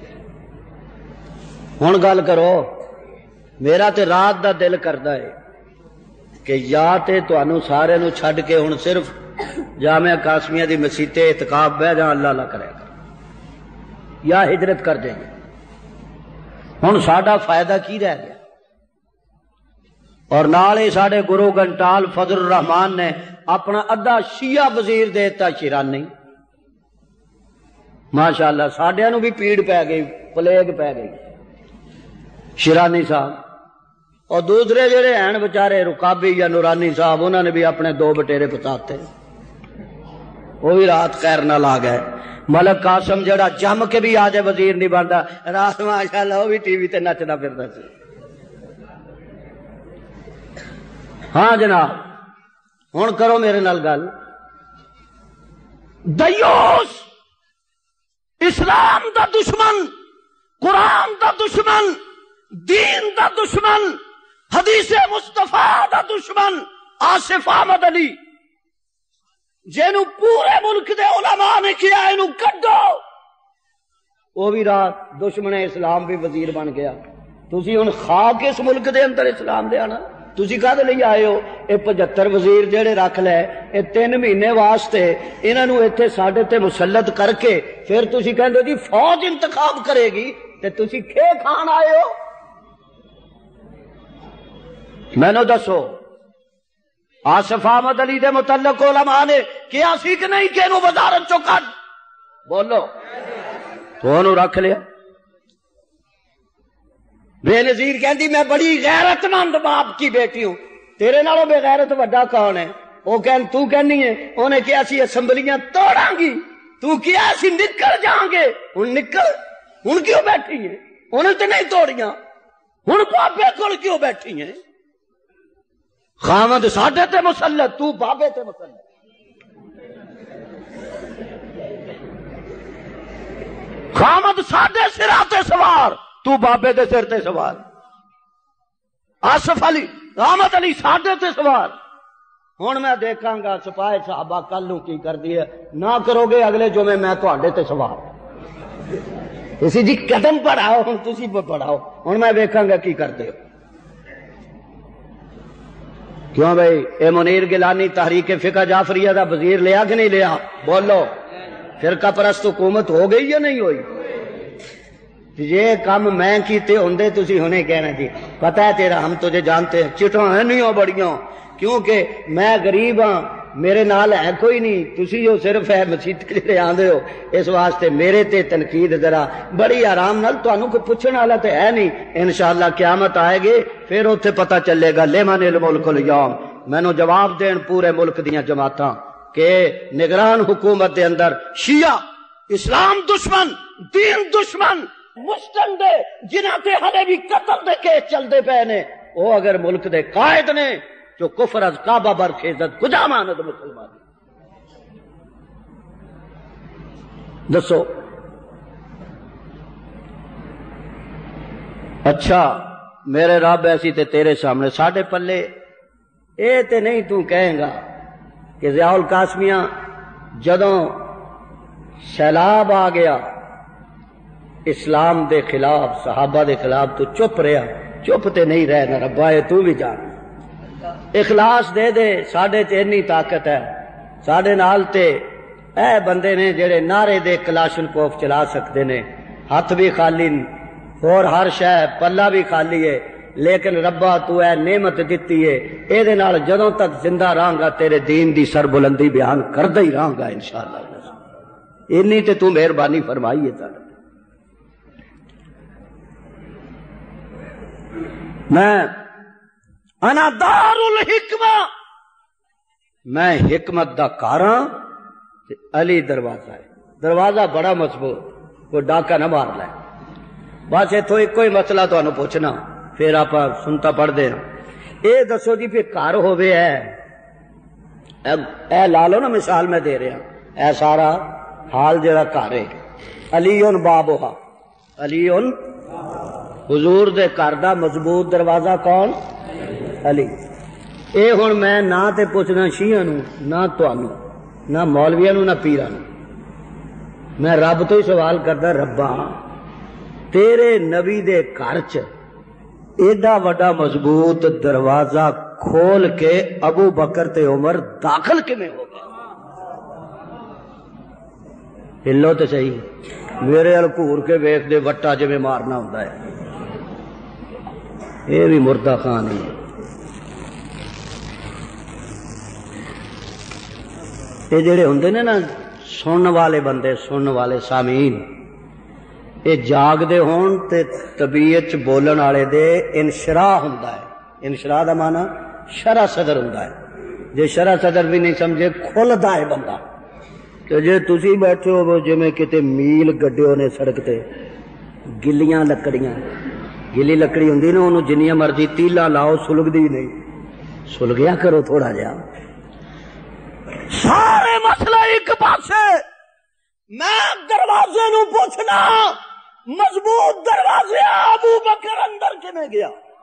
[SPEAKER 1] ہن گل کرو، میرا تے رات دا دل کردا ہے کہ یا تے تانوں سارے نو چھڈ کے ہن صرف جامعہ قاسمیہ دی مسیت اعتکاف بہ جا اللہ اللہ کرے گا، یا ہجرت کر دیں گے۔ ہن ساڈا فائدہ کی رہ گیا؟ اور نال ہی ساڈے گرو گنٹال فضل الرحمان نے اپنا ادھا شیعہ وزیر دیتا شیرانی، ماشاءاللہ ساڈیاں نو بھی پیڑ پہ گئی، پلیگ پہ گئی، شیرانی صاحب۔ اور دوسرے جڑے ہیں بچارے رکابی یا نورانی صاحب، انہوں نے بھی اپنے دو بٹیرے پتاتے، وہ بھی رات خیر نہ لا گئے۔ ملک قاسم جڑا جم کے بھی آج وزیر نہیں بنتا، رات ماشاءاللہ وہ بھی ٹی وی تے نچنا پھرتا سی۔ ہاں جناب، ہن کرو میرے نال گل۔ دیوس اسلام دا دشمن، قرآن دا دشمن، دین دا دشمن، حدیث مصطفیٰ دا دشمن آصف احمد علی، جنوں پورے ملک دے علماء نے کیا اینو کڈو، وہ بھی رات دشمن اسلام بھی وزیر بن گیا۔ تسی ہن خاک اس ملک دے اندر اسلام دے آنا، تسی کہدے لئی آئے ہو؟ اے پچہتر وزیر جڑے رکھ لے، اے تین مہینے واسطے انہاں نو ایتھے ساڈے تے مسلط کر کے پھر تسی کہندے جی فوج انتخاب کرے گی، تے تسی کھے کھان آئے ہو؟ میں نو دسو، آصف احمد علی دے متعلق علماء نے کیا سی کہ نہیں کہ انہوں وزارت چو کٹ؟ بولو، تو انہوں رکھ لیا۔ بے نظیر کہندی میں بڑی غیرت مند باپ کی بیٹی ہوں، تیرے نالوں بے غیرت وڈا کون ہے؟ وہ کہن تو کہنی ہے، انہیں کیا سی اسمبلیاں توڑاں گی، تو کیا سی نکل جائیں گے، ان نکل، ان کیوں بیٹھی ہیں؟ انہیں تو نہیں توڑیاں، ان بابے کل کیوں بیٹھی ہیں؟ خامد ساڈے تے مسلط، تو بابے تے مسلط۔ خامد ساڈے سرا تے سوار، تو بابے دے سر تے سوار۔ آصف علی خامد علی ساڈے تے سوار۔ ہن میں دیکھاں گا سپاہی صحابہ کل نو کی کر دی ہے، نہ کرو گے اگلے جمعے میں تواڈے تے سوار۔ اسی جی قدم پڑھاؤ، ہن تسی پڑھاؤ، ہن میں دیکھاں گا کی کردے ہو۔ کیوں بھائی؟ اے منیر گیلانی تحریک فقہ جعفریہ دا وزیر لیا کہ نہیں لیا؟ بولو، فرقہ پرست حکومت ہو گئی یا نہیں ہوئی؟ یہ کام میں کیتے ہوندے تسی ہونے کہنا جی پتہ ہے تیرا، ہم تجھے جانتے ہیں، چٹاں ہیں نہیں ہو بڑیاں، کیونکہ میں غریب ہاں، میرے نال ہے کوئی نہیں، تسی جو صرف ہے مسیت کے لئے آندے ہو، اس واسطے میرے تے تنقید ذرا بڑی آرام نال، تو انہوں کو پوچھنے والا تے ہے نہیں۔ انشاءاللہ قیامت آئے گی پھر اتھے پتہ چلے گا لمن الملک اليوم۔ میں نو جواب دین پورے ملک دیاں جماعتاں کہ نگران حکومت دے اندر شیعہ اسلام دشمن، دین دشمن، مستندے جنہاں تے ہلے بھی قتل دے کے چل دے پے نے، وہ اگر ملک دے قائد نے جو کفر از کعبہ برخیزت کجا ماند مسلمان دسو۔ اچھا میرے رب ایسی تے تیرے سامنے ساڑھے پلے اے تے نہیں تو کہیں گا کہ ضیاء القاسمیہ جدوں سیلاب آ گیا اسلام دے خلاف، صحابہ دے خلاف، تو چپ رہا، چپ تے نہیں رہنا ربا، اے تو بھی جان، اخلاص دے دے، ساڑھے تے اتنی طاقت ہے، ساڑھے نال تے اے بندے نے جڑے نعرے دے کلاشن کوف چلا سکتے نے، ہاتھ بھی خالی اور ہر شے پلہ بھی خالی ہے، لیکن ربا تو اے نعمت دیتی ہے، اے دے نال جدوں تک زندہ رہاں گا تیرے دین دی سربلندی بیان کردہ ہی رہاں گا انشاءاللہ۔ اینی تے تو مہربانی فرمائی ہے تارا میں انا دار الحکمہ میں حکمت دا کاراں علی دروازہ ہے دروازہ بڑا مضبوط کوئی ڈاکہ نہ مار لے بس اتو ایک کوئی مسئلہ تو انہوں پوچھنا پھر آپ سنتا پڑھ دے اے دسو جی پھر کار ہوئے ہے اے, اے لالو نا مثال میں دے رہا اے سارا حال جڑا کار ہے علیون بابوہا علیون حضور دے کار دا مضبوط دروازہ کون علی اے ہن میں نہ تے پوچھنا شیعہ نو نہ تانوں نہ مولویاں نو نہ پیراں نو میں رب تو ہی سوال کردا ربا تیرے نبی دے گھر چ ایڈا وڈا مضبوط دروازہ کھول کے ابو بکر تے عمر داخل کیویں ہو گئے ہلو تے صحیح میرے ال گھور کے ویکھ دے وٹا جویں مارنا ہوندا ہے یہ بھی مردہ خان ہی ہے یہ جڑے ہوندے نے نا سنن والے بندے سنن والے سامعین یہ جاگ دے ہون تے طبیعت بولن والے دے انشراح ہوندا ہے انشراح دا معنی شرح صدر ہوندا ہے جے شرح صدر بھی نہیں سمجھے کھلدا ہے بندہ کہ جے تسی بیٹھے ہو جویں کتے میل گڈیو نے سڑک تے گلیاں لکڑیاں گلی لکڑی ہوندی نا انہوں جنیاں مرضی تیلا لاؤ سلگدی نہیں سلگیا کرو تھوڑا جہا سارے مسئلہ ایک پاسے میں دروازے نو پوچھنا مضبوط دروازے ابو بکر اندر کیویں گیا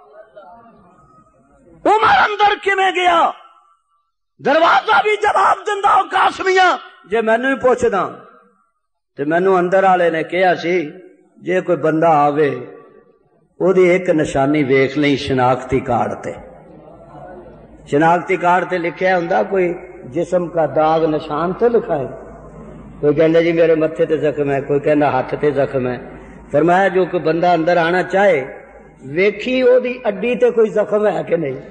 [SPEAKER 1] عمر اندر کیویں گیا دروازہ بھی جواب دیندا او قاسمیاں جے مینوں ہی پوچھدا تے مینوں اندر والے نے کہیا سی جے کوئی بندہ آوے او دی ایک نشانی ویکھ لئی شناختی کارڈ تے شناختی کارڈ تے لکھیا ہوندا کوئی جسم کا داغ نشان تے لکھا ہے کوئی کہندا جی میرے متھے تے زخم ہے کوئی کہندا ہاتھ تے زخم ہے فرمایا جو کوئی بندہ اندر آنا چاہے ویکھی او دی اڈی تے کوئی زخم ہے کہ نہیں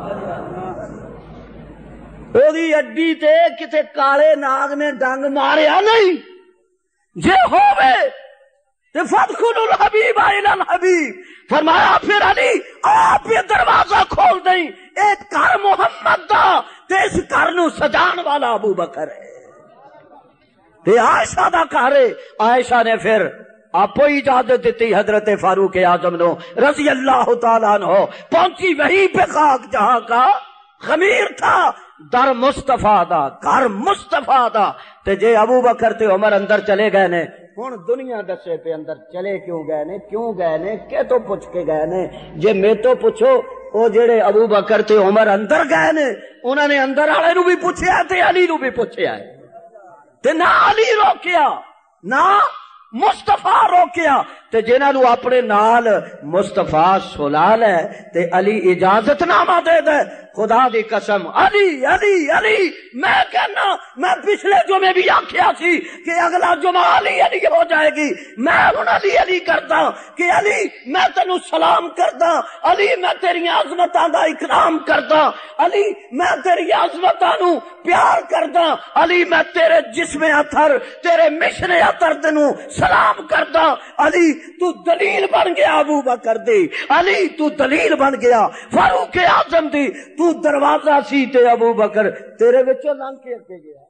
[SPEAKER 1] او دی اڈی تے کتے کالے ناگ نے ڈنگ ماریا نہیں جے ہووے تے فدخلوا الحبیب الی الحبیب فرمایا پھر علی آپ یہ دروازہ کھول دیں ایک گھر محمد دا تے اس گھر نو سجان والا ابو بکر ہے تے عائشہ دا گھر ہے عائشہ نے پھر آپ اجازت دیتی حضرت فاروق اعظم نو رضی اللہ تعالیٰ عنہ پہنچی وہی پہ خاک جہاں کا خمیر تھا در مصطفیٰ دا گھر مصطفیٰ دا تے جے ابو بکر تے عمر اندر چلے گئے نے ہن دنیا دسے پہ اندر چلے کیوں گئے نے کیوں گئے نے کہ تو پوچھ کے گئے نے جے میں تو پوچھو او جڑے ابو بکر تے عمر اندر گئے نے انہوں نے اندر والے نو بھی پوچھیا تے علی نو بھی پوچھیا ہے تے نہ علی روکیا نہ مصطفیٰ روکیا تے جنہاں نو اپنے نال مصطفیٰ سلا لے تے علی اجازت نامہ دے دے خدا دی قسم علی علی علی میں کہنا میں پچھلے جمعے بھی آکھیا سی کہ اگلا جمعہ علی علی ہو جائے گی میں ہن علی علی کردا کہ علی میں تینو سلام کردا علی میں تیری عظمتاں دا اکرام کردا علی میں تیری عظمتاں نو پیار کردا علی میں تیرے جسم اطہر تیرے مشن اطہر تینو سلام کردا علی تو دلیل بن گیا ابو بکر دی علی تو دلیل بن گیا فاروق اعظم دی تو دروازہ سی تے ابو بکر تیرے وچوں لنگ کے اگے گیا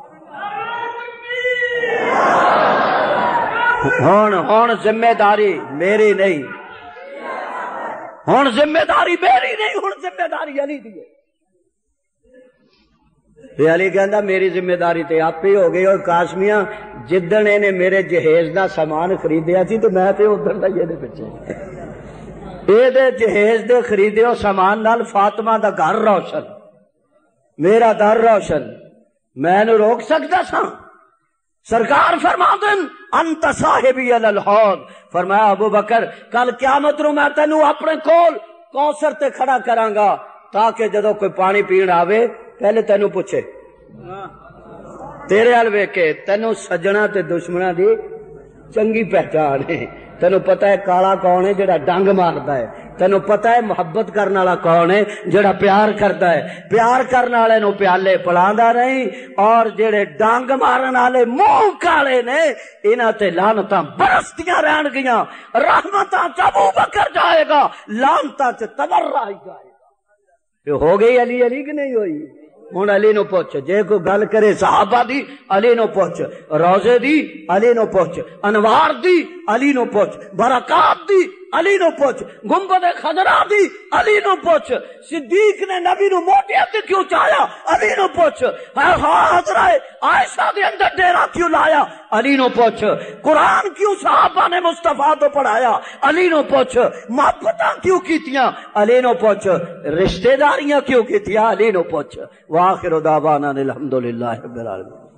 [SPEAKER 1] ہن ہن ذمہ داری میری نہیں ہن ذمہ داری میری نہیں ہن ذمہ داری علی دی ہے علی کہندا میری ذمہ داری تے آپ ہی ہو گئی اور قاسمیاں جدن نے میرے جہیز دا سامان خریدیا سی تو میں تے ادھر دا یہ دے پیچھے اے دے جہیز دے خریدے ہو سامان نال فاطمہ دا گھر روشن میرا در روشن میں نو روک سکتا سا سرکار فرما دن انت صاحبی علی الحوض فرمایا ابو بکر کل قیامت نو میں تینو اپنے کول کوثر تے کھڑا کراں گا تاکہ جدو کوئی پانی پین آوے پہلے تینو پوچھے تیرے حال ویکھے تینو سجنا تے دشمنا دی چنگی پہچان ہے تینو پتہ ہے کالا کون ہے جڑا ڈنگ ماردا ہے تینوں پتہ ہے محبت کرنے والا کون ہے؟ جڑا پیار کرتا ہے. پیار کرنے والے نو پیالے پلاندا نہیں، اور جڑے ڈانگ مارن والے منہ کالے نے انہاں تے لعنتاں برستیاں رہن گیاں. رحمتاں چ ابو بکر جائے گا، لعنتاں چ تبرہ ہی جائے گا. یہ ہو گئی علی علی کہ نہیں ہوئی؟ ہن علی نو پوچھ، جے کوئی گل کرے صحابہ دی علی نو پوچھ، روزے دی علی نو پوچھ، انوار دی علی نو پوچھ، برکات دی علی نو پوچھ، گنبد خضرا دی علی نو پوچھ، صدیق نے نبی نو موٹیا تے کیوں چاہیا علی نو پوچھ، حضرت عائشہ دے اندر ڈیرا کیوں لایا علی نو پوچھ، قرآن کیوں صحابہ نے مصطفیٰ تو پڑھایا علی نو پوچھ، محبتاں کیوں کیتیاں علی نو پوچھ، رشتہ داریاں کیوں کیتیاں علی نو پوچھ. وآخر دعوانا الحمدللہ رب العالمین.